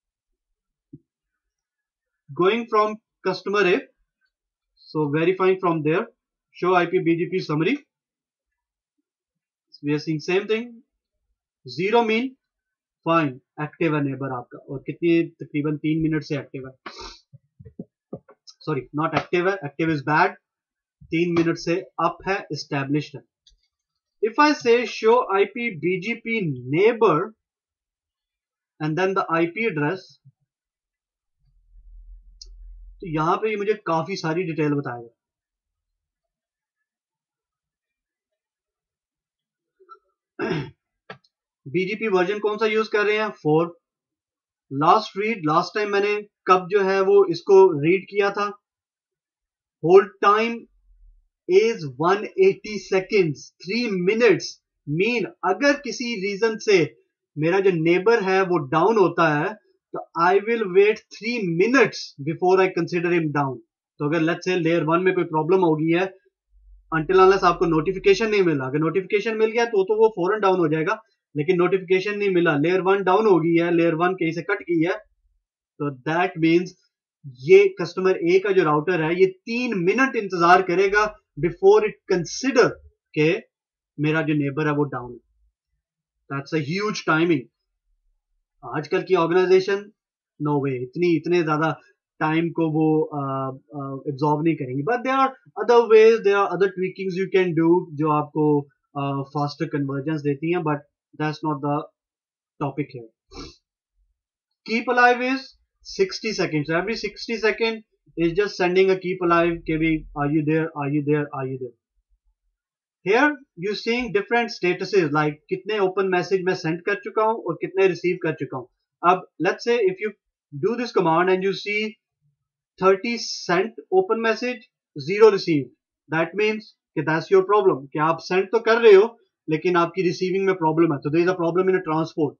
Going from customer A, so verifying from there, show IP BGP summary, we are seeing same thing. Zero mean fine, active है नेबर आपका, और कितनी, तकरीबन तीन मिनट से एक्टिव है. सॉरी, नॉट एक्टिव है, एक्टिव इज बैड. तीन मिनट से अप है, एस्टैब्लिश्ड है. If I say show IP BGP neighbour and then the IP address, तो यहां पे मुझे काफी सारी डिटेल बताएगा. बीजीपी वर्जन कौन सा यूज कर रहे हैं, four. Last read, last time मैंने कब जो है वो इसको रीड किया था, hold time is one eighty seconds, three minutes. Mean अगर किसी रीजन से मेरा जो नेबर है वो डाउन होता है तो I will wait three minutes before I consider him down. तो अगर लेट्स से लेयर वन में कोई प्रॉब्लम हो गई है, अंटिल अनलेस आपको नोटिफिकेशन नहीं मिला, अगर नोटिफिकेशन मिल गया तो तो वो फौरन डाउन हो जाएगा, लेकिन नोटिफिकेशन नहीं मिला, लेयर वन डाउन हो गई है, लेयर वन कहीं से कट गई है, तो दैट मीन्स ये कस्टमर ए का जो राउटर है ये तीन मिनट इंतजार करेगा बिफोर इट कंसिडर के मेरा जो नेबर है वो डाउन है. That's a huge timing. आजकल की ऑर्गेनाइजेशन नो वे, इतनी इतने ज्यादा टाइम को वो एब्जॉर्ब uh, नहीं करेंगी. But there are other ways, there are other tweakings you can do जो आपको फास्टर uh, कन्वर्जेंस देती हैं, but that's not the topic here. Keep alive is sixty seconds. So every sixty second is just sending a keep alive, K B, are you there, are you there, are you there. Here you seeing different statuses, like कितने open message मैं send कर चुका हूं और कितने receive कर चुका हूं. अब let's say if you do this command and you see thirty sent open message, zero received, that means कि that's your problem, कि आप send तो कर रहे हो लेकिन आपकी receiving में problem है, तो there is a problem in a transport.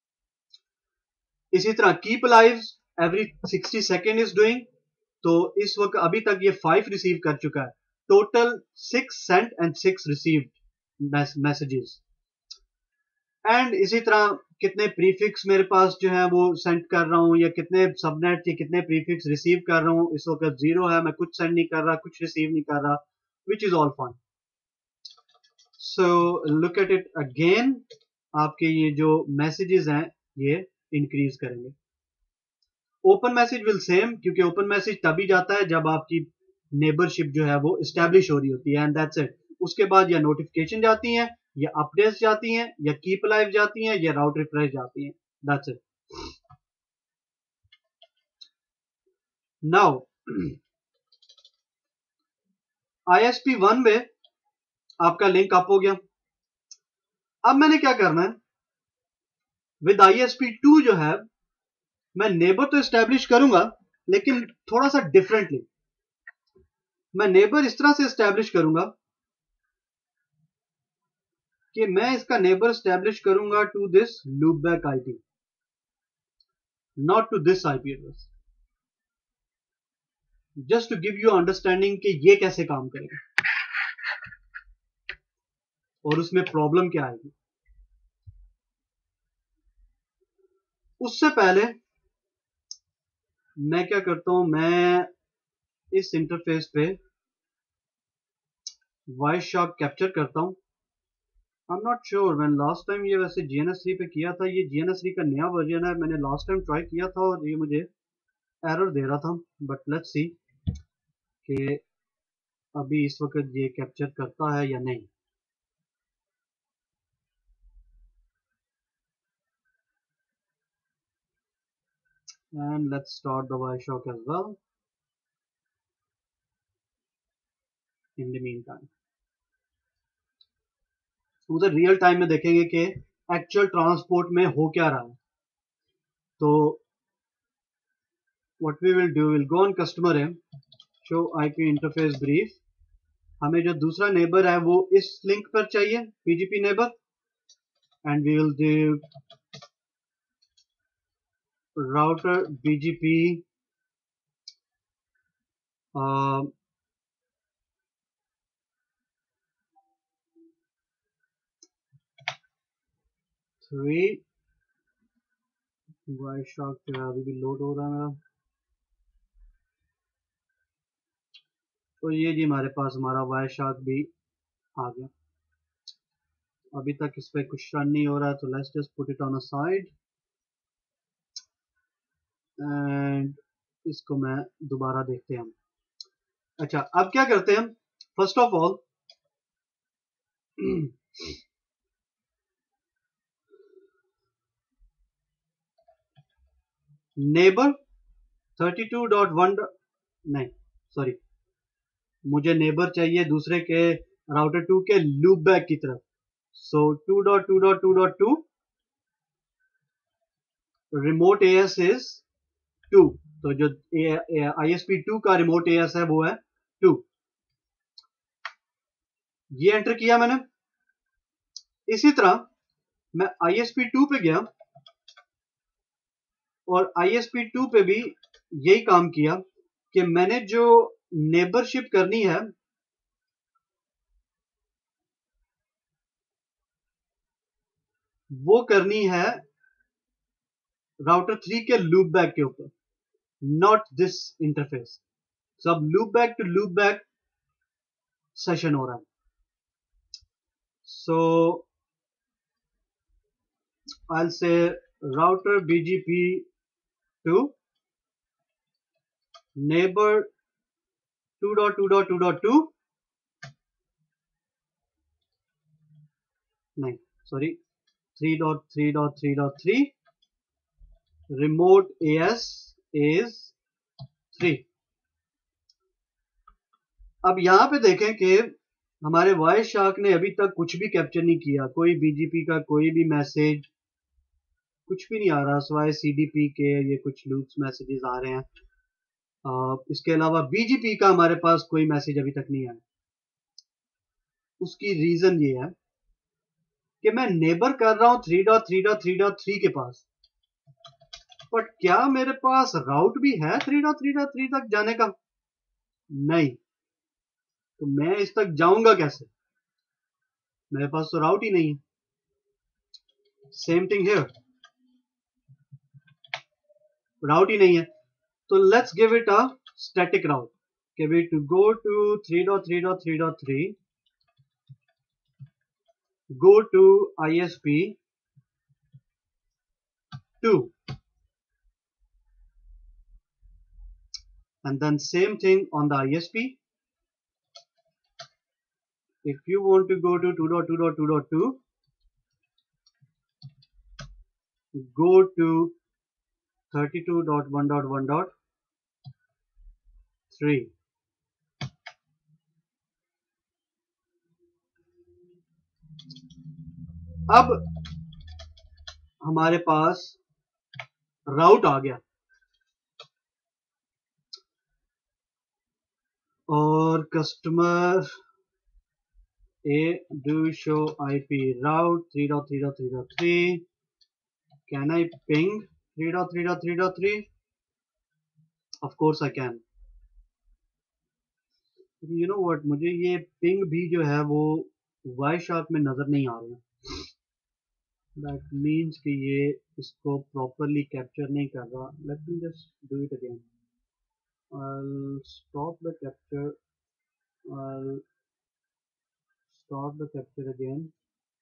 इसी तरह keep alive every sixty second is doing, तो इस वक्त अभी तक ये फाइव रिसीव कर चुका है. Total six sent and six received messages. एंड इसी तरह कितने प्रीफिक्स मेरे पास जो है वो सेंड कर रहा हूं, या कितने सबनेट या कितने प्रीफिक्स रिसीव कर रहा हूं. इस वक्त जीरो है, मैं कुछ सेंड नहीं कर रहा, कुछ रिसीव नहीं कर रहा, which is all fine. So look at it again. आपके ये जो मैसेजेस हैं ये इंक्रीज करेंगे. ओपन मैसेज विल सेम, क्योंकि ओपन मैसेज तभी जाता है जब आपकी नेबरशिप जो है वो एस्टैब्लिश हो रही होती है, एंड दैट्स इट. उसके बाद या नोटिफिकेशन जाती हैं, या अपडेट्स जाती हैं, या कीप लाइव जाती हैं, या राउट रिफ्रेश जाती हैं. That's it. Now ISP one में आपका लिंक अप हो गया. अब मैंने क्या करना है, विद आईएसपी टू जो है मैं नेबर तो एस्टैब्लिश करूंगा, लेकिन थोड़ा सा डिफरेंटली. मैं नेबर इस तरह से एस्टैब्लिश करूंगा कि मैं इसका नेबर स्टैब्लिश करूंगा to this loopback IP, not to this IP address, just to give you understanding कि ये कैसे काम करेगा और उसमें प्रॉब्लम क्या आएगी। उससे पहले मैं क्या करता हूं, मैं इस इंटरफेस पे वायरशार्क कैप्चर करता हूं। I am not sure when last time ये वैसे जी एन एस थ्री पे किया था, ये जी एन एस थ्री का नया वर्जन है, मैंने लास्ट टाइम ट्राई किया था और ये मुझे एरर दे रहा था, बट लेट्स सी कि अभी इस वक्त ये कैप्चर करता है या नहीं। And let's start the Wireshark as well in the meantime. उधर रियल टाइम में देखेंगे कि एक्चुअल ट्रांसपोर्ट में हो क्या रहा है। तो what we will do, will go on customer है, शो आईपी इंटरफेस ब्रीफ। हमें जो दूसरा नेबर है वो इस लिंक पर चाहिए, BGP neighbour, and we will do router BGP three. Wireshark अभी भी लोड हो रहा है मेरा। तो ये जी हमारे पास हमारा वायरशार्क भी आ गया। अभी तक इस पे कुछ रन नहीं हो रहा, तो let's just put it on a side and इसको मैं दोबारा देखते हैं हम। अच्छा, अब क्या करते हैं, first of all neighbour thirty two dot one, नहीं सॉरी, मुझे नेबर चाहिए दूसरे के राउटर टू के लूप बैक की तरफ। So two dot two dot two dot two remote AS is two, तो जो आई एस पी टू का रिमोट एएस है वो है टू। ये एंटर किया मैंने। इसी तरह मैं आई एस पी टू पे गया और आई एस पी टू पे भी यही काम किया कि मैंने जो नेबरशिप करनी है वो करनी है राउटर थ्री के लूप बैक के ऊपर, नॉट दिस इंटरफेस। सो अब loop back to loop back session हो रहा है। सो I'll say router B G P to neighbor two dot two dot two dot two, नहीं sorry, three dot three dot three dot three, remote A S is three। अब यहां पे देखें कि हमारे वायरशार्क ने अभी तक कुछ भी कैप्चर नहीं किया, कोई बीजीपी का कोई भी मैसेज कुछ भी नहीं आ रहा, सिवाय सीडीपी के ये कुछ लूप्स मैसेजेस आ रहे हैं। आ, इसके अलावा बीजीपी का हमारे पास कोई मैसेज अभी तक नहीं आया। उसकी रीजन ये है कि मैं नेबर कर रहा हूं three dot three dot three dot three के पास, बट क्या मेरे पास राउट भी है three dot three dot three तक जाने का? नहीं। तो मैं इस तक जाऊंगा कैसे? मेरे पास तो राउट ही नहीं है। सेम थिंग हियर, राउट ही नहीं है। तो let's give it a static route के we to go to three dot three dot three dot three, go to I S P two, and then same thing on the I S P. If you want to go to two dot two dot two dot two, go to thirty-two dot one dot one dot three. अब हमारे पास राउट आ गया और customer A, do show I P route three dot three dot three dot three. Can I ping three dot three dot three dot three? Of course I can. You know what, मुझे ये ping भी जो है वो Wireshark में नजर नहीं आ रहा है. That means कि ये इसको properly capture नहीं कर रहा. Let me just do it again. I'll stop the capture. I'll start the capture again.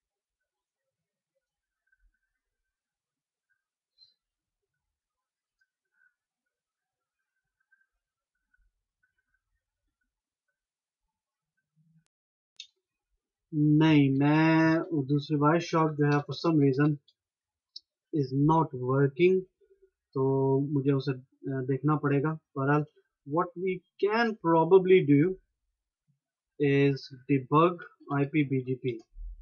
नहीं, मैं दूसरी Wireshark जो है for some reason is not working. तो मुझे उसे देखना पड़ेगा. बहरहाल what we can probably do is debug I P B G P.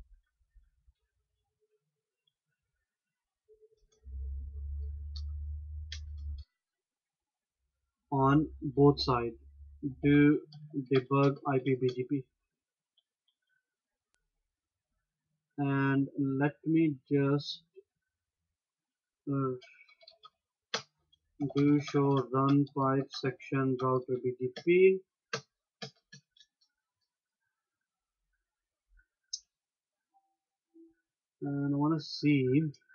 On both sides, do debug I P B G P, and let me just uh, do show run pipe section router B G P. And I want to see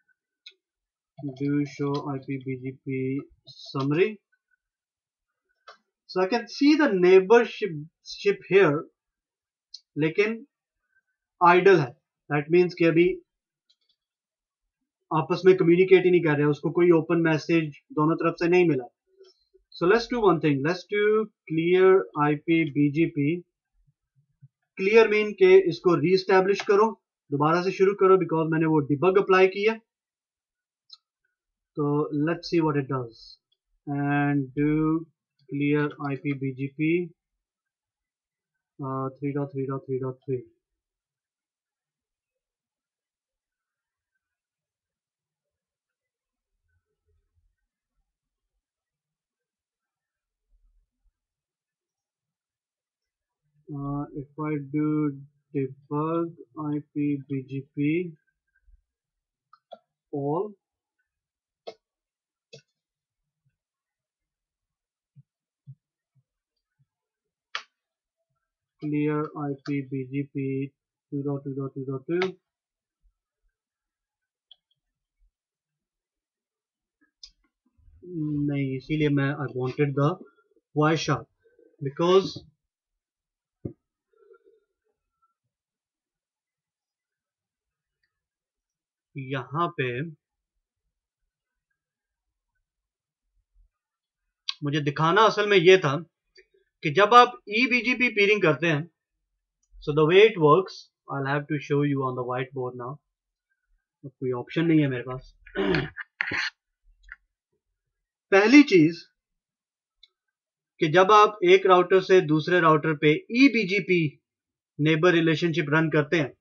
do show I P B G P summary. So I can see the neighborship ship here, लेकिन idle है. That means कि अभी आपस में communicate ही नहीं कर रहे हैं, उसको कोई open message दोनों तरफ से नहीं मिला. So let's do one thing. Let's do clear I P B G P. Clear mean के इसको re-establish करो, दोबारा से शुरू करो, because मैंने वो debug apply किया. So let's see what it does. And do clear I P B G P uh, three dot three dot three dot three. Uh, if I do debug I P B G P all, clear I P B G P two dot two dot two dot two. नहीं, इसीलिए मैं I wanted the Wireshark because यहाँ पे मुझे दिखाना असल में ये था कि जब आप E B G P peering करते हैं, so the way it works, I'll have to show you on the whiteboard now. कोई ऑप्शन नहीं है मेरे पास. पहली चीज कि जब आप एक राउटर से दूसरे राउटर पे E B G P neighbour relationship run करते हैं,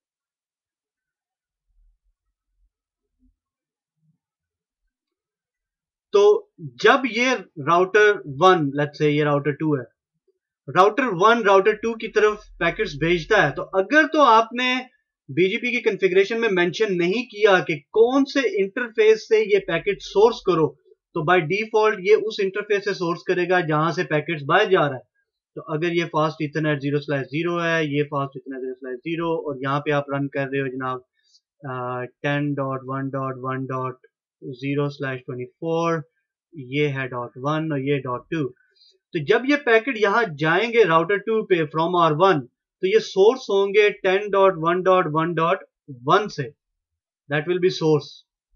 तो जब ये राउटर वन, लेट्स से ये राउटर टू है, राउटर वन राउटर टू की तरफ पैकेट्स भेजता है, तो अगर तो आपने बीजीपी की कॉन्फ़िगरेशन में मेंशन नहीं किया कि कौन से इंटरफेस से ये पैकेट सोर्स करो, तो बाय डिफॉल्ट ये उस इंटरफेस से सोर्स करेगा जहां से पैकेट्स बाहर जा रहा है. तो अगर ये fast Ethernet zero slash zero है, ये fast Ethernet zero slash zero, और यहाँ पे आप रन कर रहे हो जनाब ten dot one dot one dot zero slash twenty four, ये है डॉट वन और ये डॉट टू. तो जब ये पैकेट यहां जाएंगे राउटर टू पे फ्रॉम आर वन, तो ये सोर्स होंगे ten dot one dot one dot one से. That will be source.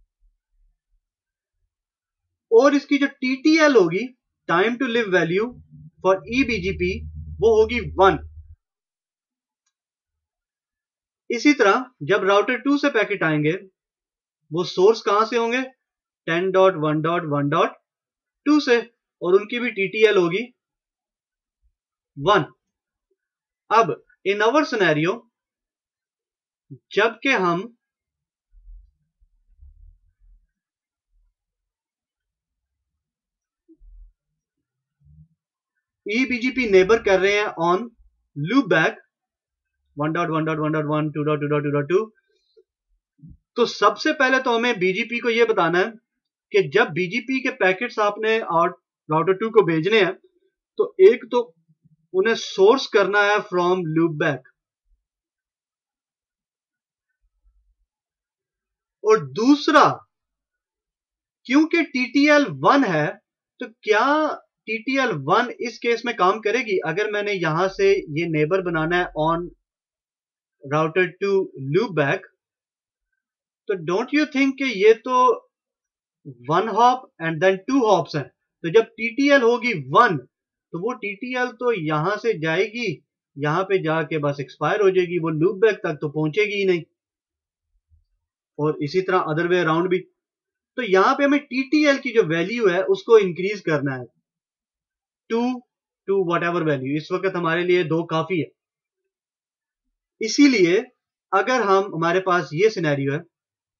और इसकी जो टीटीएल होगी, time to live value for eBGP, वो होगी वन. इसी तरह जब राउटर टू से पैकेट आएंगे, वो सोर्स कहां से होंगे? Ten dot one dot one dot two से, और उनकी भी टीटीएल होगी वन. अब इन अवर सिनेरियो, जबकि हम ईबीजीपी नेबर कर रहे हैं on loop back, one dot one dot one dot one two dot two dot two dot two. तो सबसे पहले तो हमें बीजीपी को यह बताना है कि जब बीजीपी के पैकेट्स आपने राउटर टू को भेजने हैं तो एक तो उन्हें सोर्स करना है फ्रॉम लूपबैक, और दूसरा क्योंकि टीटीएल वन है तो क्या टीटीएल वन इस केस में काम करेगी? अगर मैंने यहां से ये नेबर बनाना है ऑन राउटर टू लूपबैक, तो डोंट यू थिंक कि ये तो one hop and then two hops हैं। तो जब टीटीएल होगी वन तो वो टीटीएल तो यहां से जाएगी, यहां पे जाके बस एक्सपायर हो जाएगी, वो लूपबैक तक तो पहुंचेगी ही नहीं। और इसी तरह अदर वे अराउंड भी। तो यहां पे हमें टीटीएल की जो वैल्यू है उसको इंक्रीज करना है to two whatever value. इस वक्त हमारे लिए दो काफी है। इसीलिए अगर हम हमारे पास ये सिनेरियो है,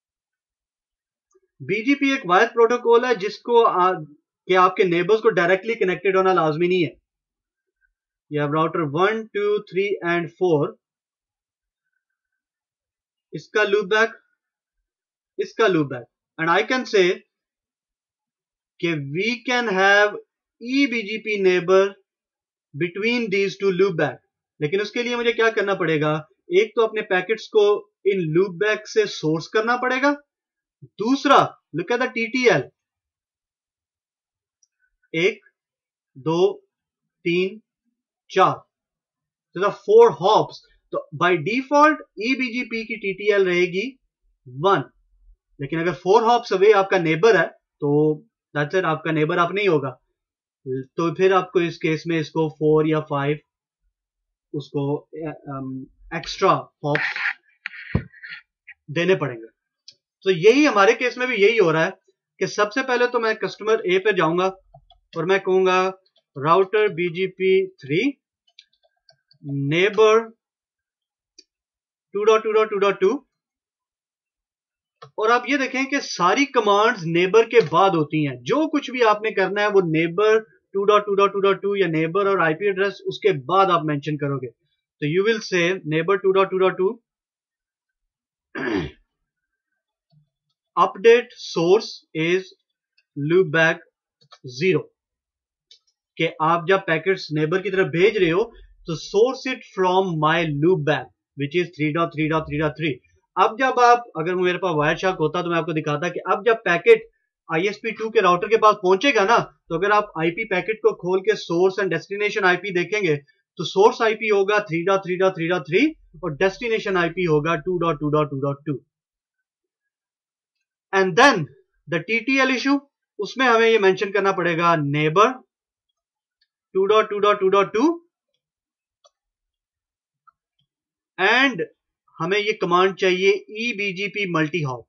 बीजीपी एक वायर्ड प्रोटोकॉल है जिसको आ, कि आपके नेबर्स को डायरेक्टली कनेक्टेड होना लाजमी नहीं है। You have router one two three and four, इसका लूपबैक, इसका loopback, and I can say कि we can have E BGP neighbour between these two loopback. लेकिन उसके लिए मुझे क्या करना पड़ेगा? एक तो अपने पैकेट्स को इन लूपबैक से सोर्स करना पड़ेगा, दूसरा लुक एट द टीटीएल, एक दो तीन चार, तो द फोर हॉप्स। तो बाय डिफॉल्ट ईबीजीपी की टीटीएल रहेगी वन, लेकिन अगर फोर हॉप्स अवे आपका नेबर है तो दैट्स इट, आपका नेबर आप नहीं होगा। तो फिर आपको इस केस में इसको फोर या फाइव उसको एक्स्ट्रा हॉप्स देने पड़ेंगे। तो यही हमारे केस में भी यही हो रहा है कि सबसे पहले तो मैं कस्टमर ए पे जाऊंगा और मैं कहूंगा router BGP three neighbour two dot two dot two dot two, और आप ये देखें कि सारी कमांड्स नेबर के बाद होती हैं। जो कुछ भी आपने करना है वो neighbour two dot two dot two dot two या नेबर और आईपी एड्रेस उसके बाद आप मेंशन करोगे। तो you will say neighbour two dot two dot two update source is loopback zero, कि आप जब पैकेट्स नेबर की तरफ भेज रहे हो तो source it from my loopback which is three dot three dot three dot three. अब जब आप, अगर मेरे पास वायर शार्क होता तो मैं आपको दिखाता कि अब जब packet I S P two के राउटर के पास पहुंचेगा ना, तो अगर आप आईपी पैकेट को खोल के सोर्स एंड डेस्टिनेशन आईपी देखेंगे तो सोर्स आईपी होगा three dot three dot three dot three और डेस्टिनेशन आईपी होगा two dot two dot two dot two. And then the TTL issue, उसमें हमें ये मेंशन करना पड़ेगा neighbour two dot two dot two dot two, and हमें ये कमांड चाहिए ईबीजीपी मल्टी हॉप।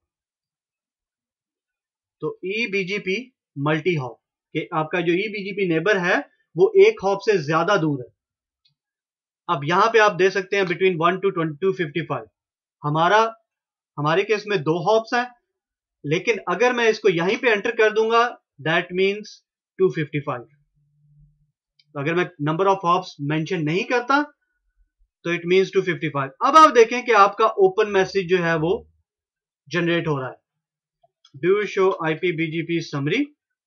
तो ईबीजीपी मल्टी हॉप, कि आपका जो ईबीजीपी नेबर है वो एक हॉप से ज्यादा दूर है। अब यहां पे आप दे सकते हैं between one to twenty two fifty five. हमारा हमारे केस में दो हॉप्स हैं, लेकिन अगर मैं इसको यहीं पे एंटर कर दूंगा that means two fifty five. तो अगर मैं नंबर ऑफ हॉप्स मेंशन नहीं करता तो it means two fifty five. अब आप देखें कि आपका ओपन मैसेज जो है वो जनरेट हो रहा है, do show IP BGP summary,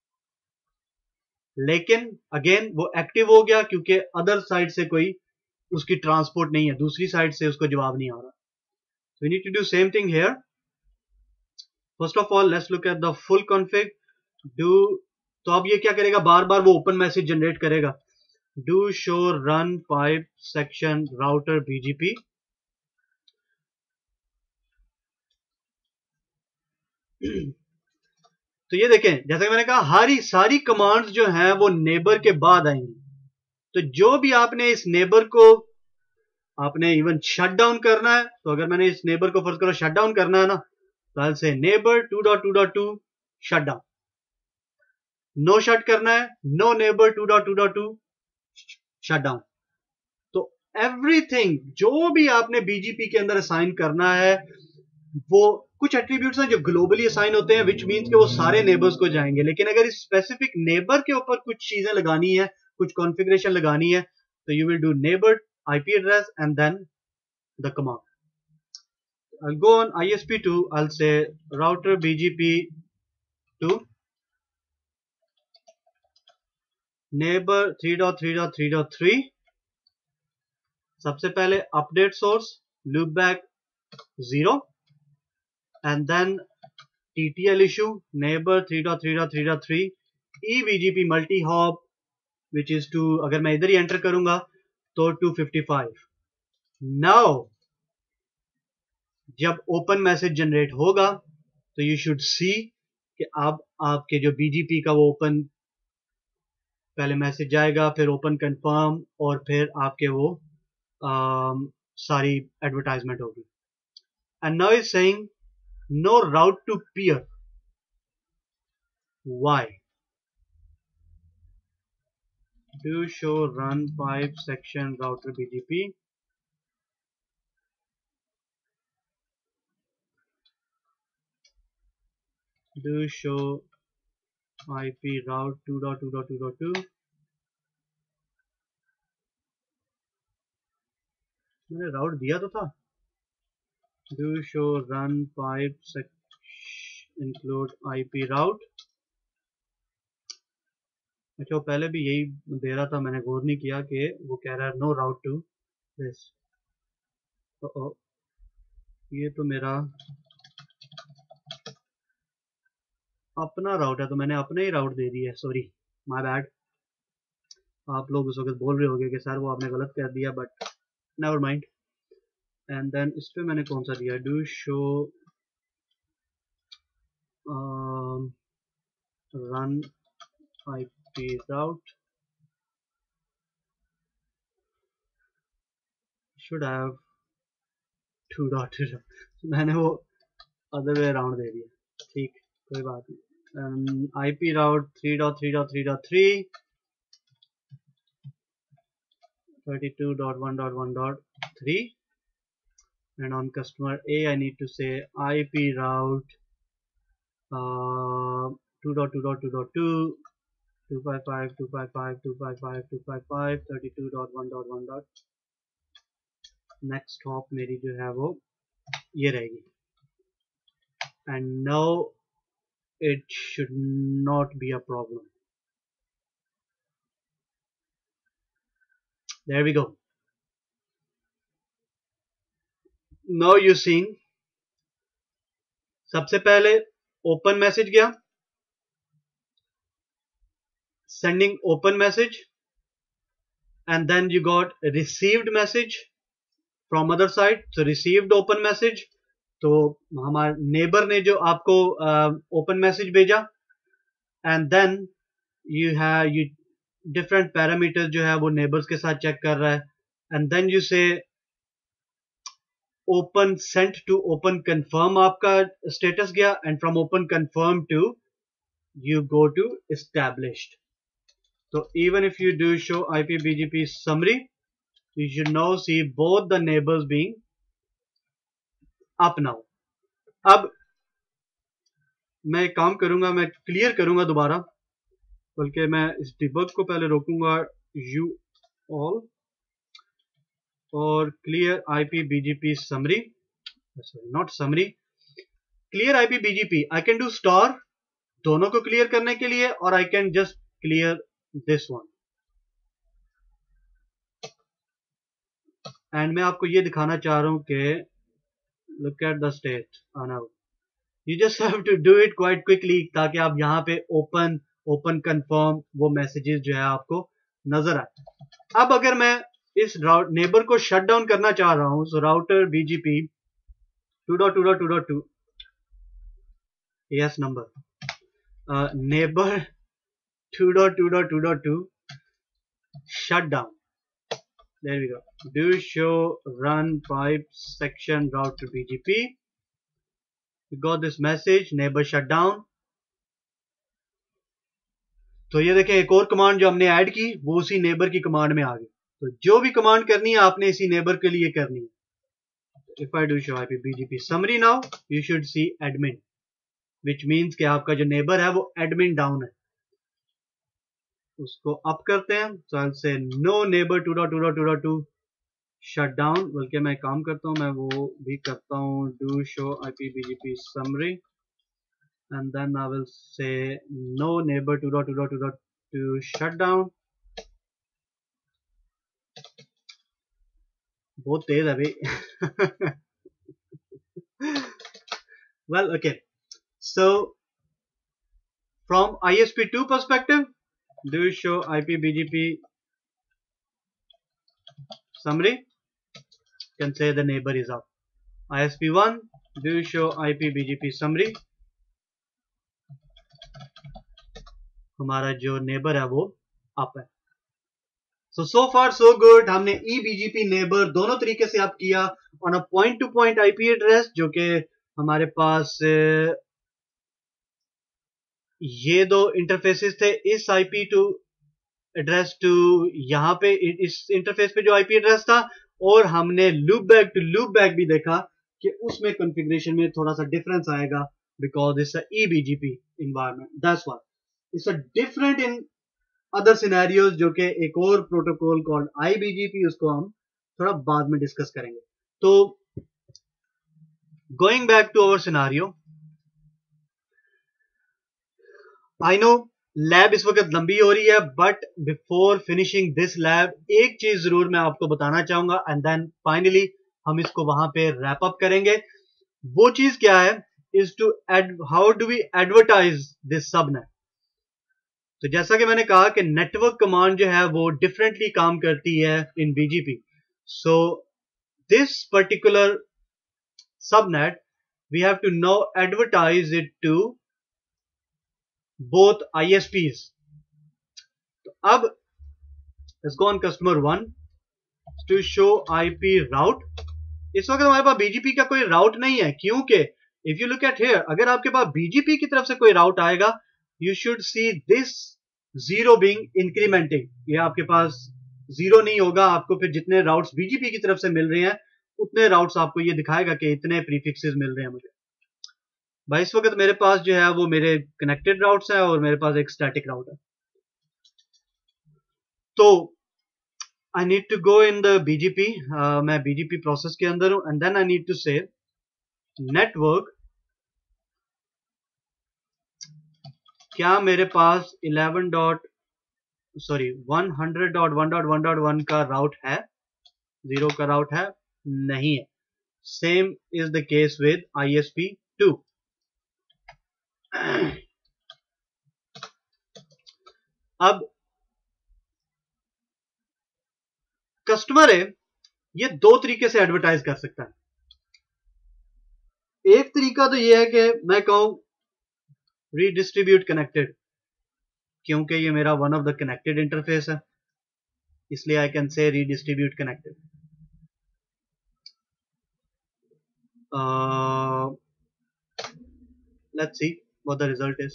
लेकिन अगेन वो एक्टिव हो गया क्योंकि अदर साइड से कोई उसकी ट्रांसपोर्ट नहीं है, दूसरी साइड से उसको जवाब नहीं आ रहा। So we need to do same thing here. First of all, let's look at the full config. Do, तो अब ये क्या करेगा, बार बार वो ओपन मैसेज जनरेट करेगा, do show run pipe section router bgp। तो ये देखें, जैसा कि मैंने कहा हरी सारी कमांड्स जो हैं वो नेबर के बाद आएंगी। तो जो भी आपने इस नेबर को आपने इवन शट डाउन करना है, तो अगर मैंने इस नेबर को फर्ज करो शट डाउन करना है ना, तो I say neighbour two dot two dot two shutdown. No shut करना है, no neighbour two dot two dot two shutdown. तो एवरीथिंग जो भी आपने बीजीपी के अंदर असाइन करना है, वो कुछ एट्रीब्यूट्स हैं जो ग्लोबली असाइन होते हैं, विच मींस कि वो सारे नेबर्स को जाएंगे। लेकिन अगर इस स्पेसिफिक नेबर के ऊपर कुछ चीजें लगानी है, कुछ कॉन्फ़िगरेशन लगानी है, तो you will do neighbour IP address and then the command. I'll go on I S P two. I'll say router B G P to neighbor three dot three dot three dot three. सबसे पहले update source loopback zero and then T T L issue neighbor three dot three dot three dot three E B G P multi hop which is to अगर मैं इधर ही एंटर करूंगा तो two fifty-five. Now जब ओपन मैसेज जनरेट होगा तो यू शुड सी कि अब आपके जो बीजीपी का वो ओपन पहले मैसेज जाएगा, फिर ओपन कंफर्म और फिर आपके वो आ, सारी एडवर्टाइजमेंट होगी. And now is saying no route to peer. Why? Do show run pipe section router BGP. Do show I P route two dot two dot two dot two. मैंने राउट दिया तो था. Do show run pipe include I P route. अच्छा, पहले भी यही दे रहा था, मैंने गौर नहीं किया कि वो कह रहा है नो राउट टू दिस. तो ये तो मेरा अपना राउट है, तो मैंने अपने ही राउट दे दिया. Sorry, my bad. आप लोग उस वक्त बोल रहे होंगे कि सर वो आपने गलत कर दिया, but never mind. And then इस पे मैंने कौन सा दिया? Do show run IP route. Should have two dot. मैंने वो अदर वे अराउंड दे दिया. ठीक, कोई बात नहीं. um, I P route three dot three dot three dot three, thirty-two dot one dot one dot three, and on customer A I need to say I P route uh, two dot two dot two dot two, two fifty-five two fifty-five two fifty-five two fifty-five thirty-two dot one dot one dot. Next hop मेरी जो है वो ये रहेगी. And now it should not be a problem. There we go. Now you seeing सबसे पहले open message गया, sending open message, and then you got received message from other side. So received open message, तो हमारे नेबर ने जो आपको ओपन मैसेज भेजा, and then you have you different parameters जो है वो नेबर्स के साथ चेक कर रहा है. And then you say open sent to open confirm आपका स्टेटस गया, and from open confirm to you go to established. तो even if you do show IP BGP summary, you should now see both the neighbours being up now. अब मैं काम करूंगा, मैं क्लियर करूंगा दोबारा, बल्कि मैं इस डिबग को पहले रोकूंगा यू ऑल और clear IP BGP summary, not summary, clear IP BGP. I can do star दोनों को क्लियर करने के लिए, और I can just clear this one. And मैं आपको ये दिखाना चाह रहा हूं कि look at the state. oh, no. You just have to do it quite quickly ताकि आप यहाँ पे open open confirm वो messages जो है आपको नजर आए. अब अगर मैं इस नेबर को शट डाउन करना चाह रहा हूं, so router B G P two dot two dot two dot two, yes number uh, neighbor two dot two dot two dot two shut down. There we go. Do show run pipe section route to B G P. You got this message, neighbor shut down. तो ये देखें, एक और कमांड जो हमने ऐड की वो उसी नेबर की कमांड में आ गई. तो जो भी कमांड करनी है आपने इसी नेबर के लिए करनी है. If I do show I P B G P summary now, you should see admin, which means कि आपका जो नेबर है वो admin down है. उसको अप करते हैं. So I'll say no neighbor two dot two dot two dot two shutdown, बल्कि मैं काम करता हूँ, मैं वो भी करता हूँ, do show IP BGP summary, and then I will say no neighbor two dot two dot two dot to shut down. बहुत तेज है भाई. Well, okay. So from I S P two perspective, do show I P B G P summary. Can say the neighbor is up. I S P one, do show I P B G P summary. हमारा जो नेबर है वो अप है. So so far so good. हमने ई बीजीपी नेबर दोनों तरीके से आप किया on a point to point IP address, जो कि हमारे पास ये दो इंटरफेसेस थे, इस आईपी टू एड्रेस टू यहाँ पे इस इंटरफेस पे जो आईपी एड्रेस था, और हमने loop back to loop back भी देखा कि उसमें कॉन्फ़िगरेशन में थोड़ा सा डिफरेंस आएगा because it's a E BGP environment. That's why it's a different in other scenarios, जो कि एक और प्रोटोकॉल कॉल्ड आईबीजीपी, उसको हम थोड़ा बाद में डिस्कस करेंगे. तो going back to our scenario, I know lab इस वक्त लंबी हो रही है, but before finishing this lab एक चीज जरूर मैं आपको बताना चाहूंगा, एंड देन फाइनली हम इसको वहां पे रैप अप करेंगे. वो चीज क्या है, is to add how do we advertise this subnet. तो जैसा कि मैंने कहा कि नेटवर्क कमांड जो है वो डिफरेंटली काम करती है in BGP. So this particular subnet we have to now advertise it to both ISPs. तो अब let's go on customer one to show IP route. इस वक्त हमारे पास बीजीपी का कोई राउट नहीं है, क्योंकि if you look at here, अगर आपके पास बीजीपी की तरफ से कोई राउट आएगा, you should see this zero being incrementing. ये आपके पास जीरो नहीं होगा, आपको फिर जितने राउट्स बीजीपी की तरफ से मिल रहे हैं उतने राउट्स आपको ये दिखाएगा कि इतने प्रीफिक्सेस मिल रहे हैं मुझे. भाई इस वक्त मेरे पास जो है वो मेरे कनेक्टेड राउट्स हैं और मेरे पास एक स्टैटिक राउट है. तो I need to go in the BGP, मैं बीजीपी प्रोसेस के अंदर हूं, and then I need to say network, क्या मेरे पास eleven dot sorry one hundred dot one dot one dot one का राउट है, जीरो का राउट है, नहीं है. Same is the case with I S P two. अब कस्टमर है, ये दो तरीके से एडवर्टाइज कर सकता है. एक तरीका तो ये है कि मैं कहूं रीडिस्ट्रीब्यूट कनेक्टेड, क्योंकि ये मेरा one of the connected interface है, इसलिए I can say redistribute connected. Let's see what the result is.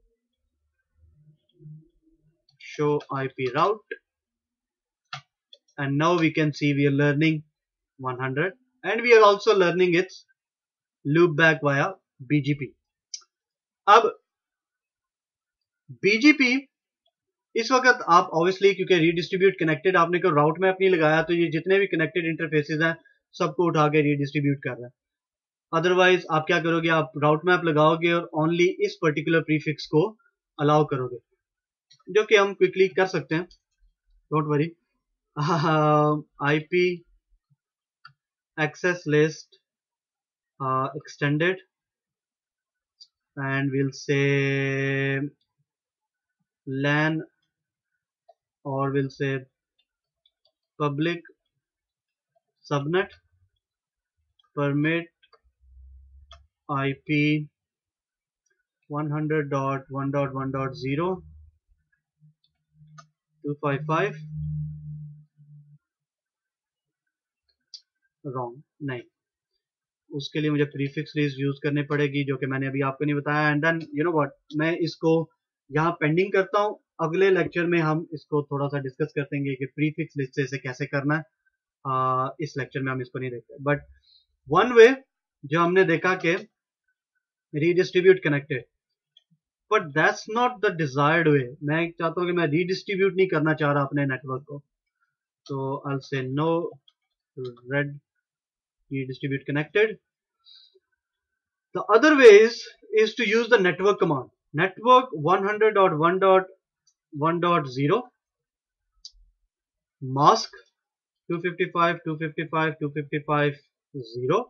Show IP route, and now we can see we are learning one hundred, and we are also learning its loop back via B G P. अब B G P इस वक्त आप ऑब्वियसली, क्योंकि रीडिस्ट्रीब्यूट कनेक्टेड आपने को राउट मैप नहीं लगाया, तो ये जितने भी कनेक्टेड इंटरफेसेस हैं सबको उठा के रीडिस्ट्रीब्यूट कर रहा है. अदरवाइज आप क्या करोगे, आप राउट मैप लगाओगे और ओनली इस पर्टिकुलर प्रीफिक्स को अलाउ करोगे, जो कि हम क्विकली कर सकते हैं, don't worry. Uh, I P access list uh, extended, and we'll say LAN, or we'll say public subnet permit I P one hundred dot one dot one dot zero two five five. Wrong नहीं, उसके लिए मुझे प्रीफिक्स लिस्ट यूज करनी पड़ेगी, जो कि मैंने अभी आपको नहीं बताया. And then you know what, मैं इसको यहाँ पेंडिंग करता हूँ. अगले लेक्चर में हम इसको थोड़ा सा डिस्कस करते कि प्रीफिक्स लिस्ट से इसे कैसे करना है. आ, इस लेक्चर में हम इसको नहीं देखते, बट वन वे जो हमने देखा कि redistribute connected, but that's not the desired way. मैं चाहता हूँ कि मैं रीडिस्ट्रीब्यूट नहीं करना चाह रहा अपने नेटवर्क को, तो I will say no red key distribute connected. The other ways is to use the network command. Network one hundred dot one dot one dot zero mask two fifty-five, two fifty-five, two fifty-five, zero.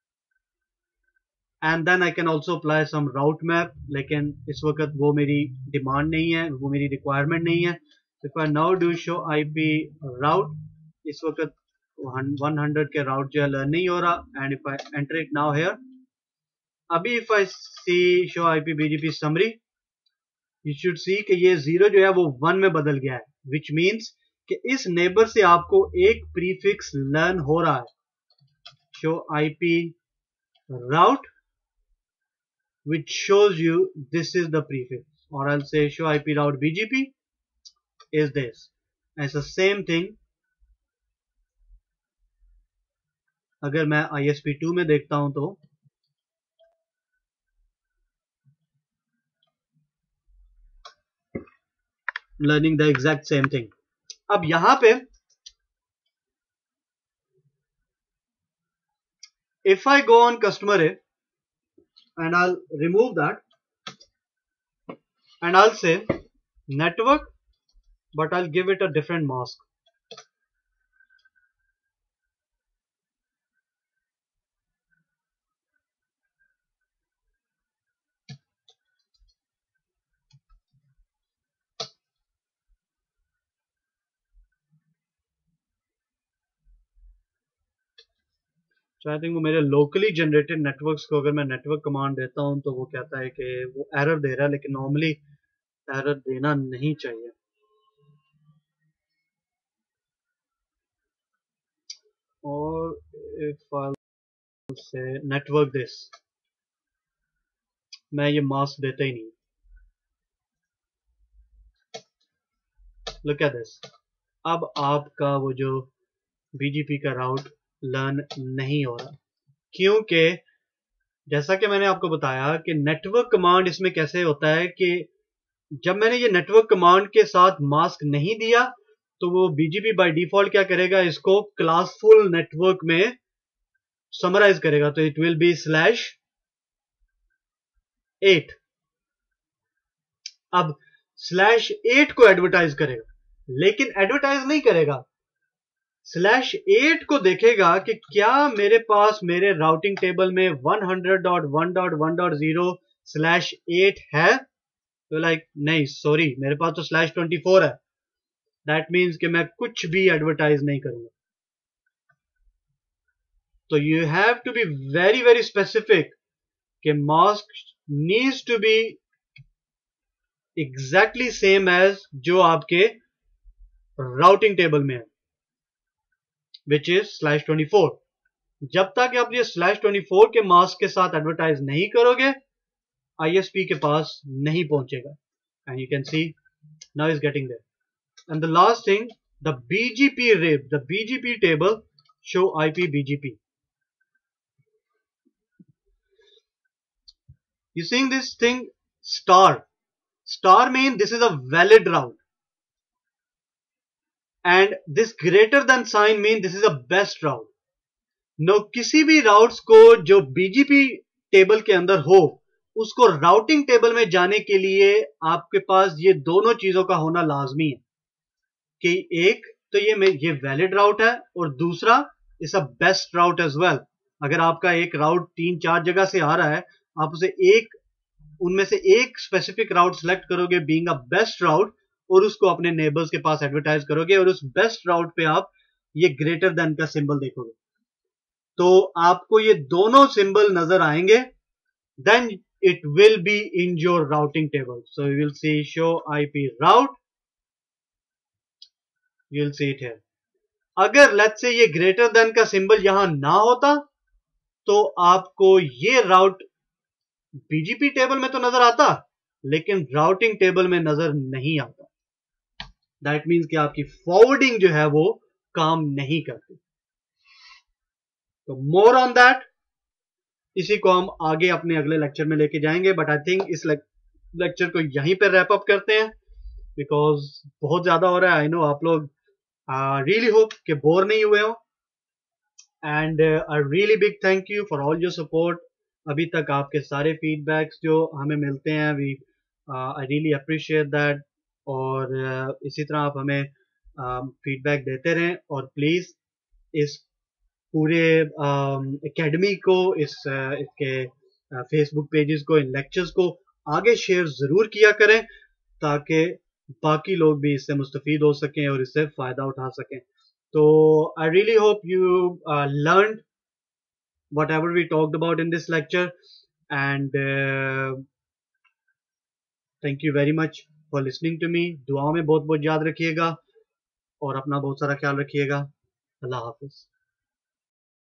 And then I can also apply some route map. लेकिन इस वक्त वो मेरी डिमांड नहीं है, वो मेरी रिक्वायरमेंट नहीं है. If I now do show I P route, इस वक्त one hundred के route जो है learn नहीं हो रहा. And if I enter it now here, अभी if I see show I P B G P summary, you should see कि ये zero जो है वो one में बदल गया है, which means कि इस neighbor से आपको एक prefix learn हो रहा है. Show I P route, which shows you this is the prefix, or I'll say show I P route B G P is this. And it's the same thing. अगर मैं I S P two में देखता हूं तो learning the exact same thing. अब यहां पे if I go on customer A and I'll remove that and I'll say network, but I'll give it a different mask. So I think वो मेरे locally generated networks को अगर मैं network command देता हूं तो वो कहता है कि वो error दे रहा है, लेकिन normally error देना नहीं चाहिए. और if I'll say network this, मैं ये mask देता ही नहीं. Look at this. अब आपका वो जो B G P का route लर्न नहीं हो रहा, क्योंकि जैसा कि मैंने आपको बताया कि नेटवर्क कमांड इसमें कैसे होता है कि जब मैंने ये नेटवर्क कमांड के साथ मास्क नहीं दिया तो वो बीजीपी बाय डिफॉल्ट क्या करेगा, इसको क्लासफुल नेटवर्क में समराइज करेगा. तो it will be slash eight. अब स्लैश एट को एडवर्टाइज करेगा, लेकिन एडवर्टाइज नहीं करेगा. स्लैश एट को देखेगा कि क्या मेरे पास मेरे राउटिंग टेबल में one hundred dot one dot one dot zero slash eight है. तो लाइक नहीं, सॉरी, मेरे पास तो स्लैश ट्वेंटी फोर है. दैट मीन्स कि मैं कुछ भी एडवर्टाइज नहीं करूंगा. तो you have to be very very specific कि mask needs to be exactly same as जो आपके राउटिंग टेबल में है, which is slash twenty-four. जब तक आप ये slash twenty-four के मास्क के साथ एडवर्टाइज नहीं करोगे, I S P के पास नहीं पहुंचेगा. And you can see now it's getting there. And the last thing, the B G P rib, the B G P table show I P B G P. You seeing this thing star? Star means this is a valid route. And this greater than sign means this is a best route. Now किसी भी routes को जो B G P टेबल के अंदर हो, उसको राउटिंग टेबल में जाने के लिए आपके पास ये दोनों चीजों का होना लाजमी है कि एक तो ये ये वैलिड राउट है और दूसरा is a best route as well. अगर आपका एक राउट तीन चार जगह से आ रहा है, आप उसे एक उनमें से एक स्पेसिफिक राउट सेलेक्ट करोगे बीइंग अ बेस्ट राउट और उसको अपने नेबर्स के पास एडवर्टाइज करोगे और उस बेस्ट राउट पे आप ये ग्रेटर देन का सिंबल देखोगे तो आपको ये दोनों सिंबल नजर आएंगे. Then it will be in your routing table. So you will see show IP route, you will see it here. अगर लेट्स से ये ग्रेटर देन का सिंबल यहां ना होता तो आपको ये राउट बीजीपी टेबल में तो नजर आता लेकिन राउटिंग टेबल में नजर नहीं आता. दैट मीन्स कि आपकी फॉरवर्डिंग जो है वो काम नहीं करती. तो मोर ऑन दैट, इसी को हम आगे अपने अगले लेक्चर में लेके जाएंगे. बट आई थिंक इस लेक्चर को यहीं पर रैप अप करते हैं बिकॉज बहुत ज्यादा हो रहा है. आई नो आप लोग रियली होप कि बोर नहीं हुए हो. And a really big thank you for all your support. अभी तक आपके सारे फीडबैक्स जो हमें मिलते हैं, we I really appreciate that. और uh, इसी तरह आप हमें फीडबैक uh, देते रहें, और प्लीज़ इस पूरे एकेडमी को, इस uh, इसके फेसबुक पेजेस को, इन लेक्चर्स को आगे शेयर ज़रूर किया करें, ताकि बाकी लोग भी इससे मुस्तफ़ीद हो सकें और इससे फ़ायदा उठा सकें। तो I really hope you learn whatever we talked about in this lecture, and uh, thank you very much for listening to me. दुआओं में बहुत बहुत याद रखिएगा और अपना बहुत सारा ख्याल रखिएगा। अल्लाह हाफ़िज़।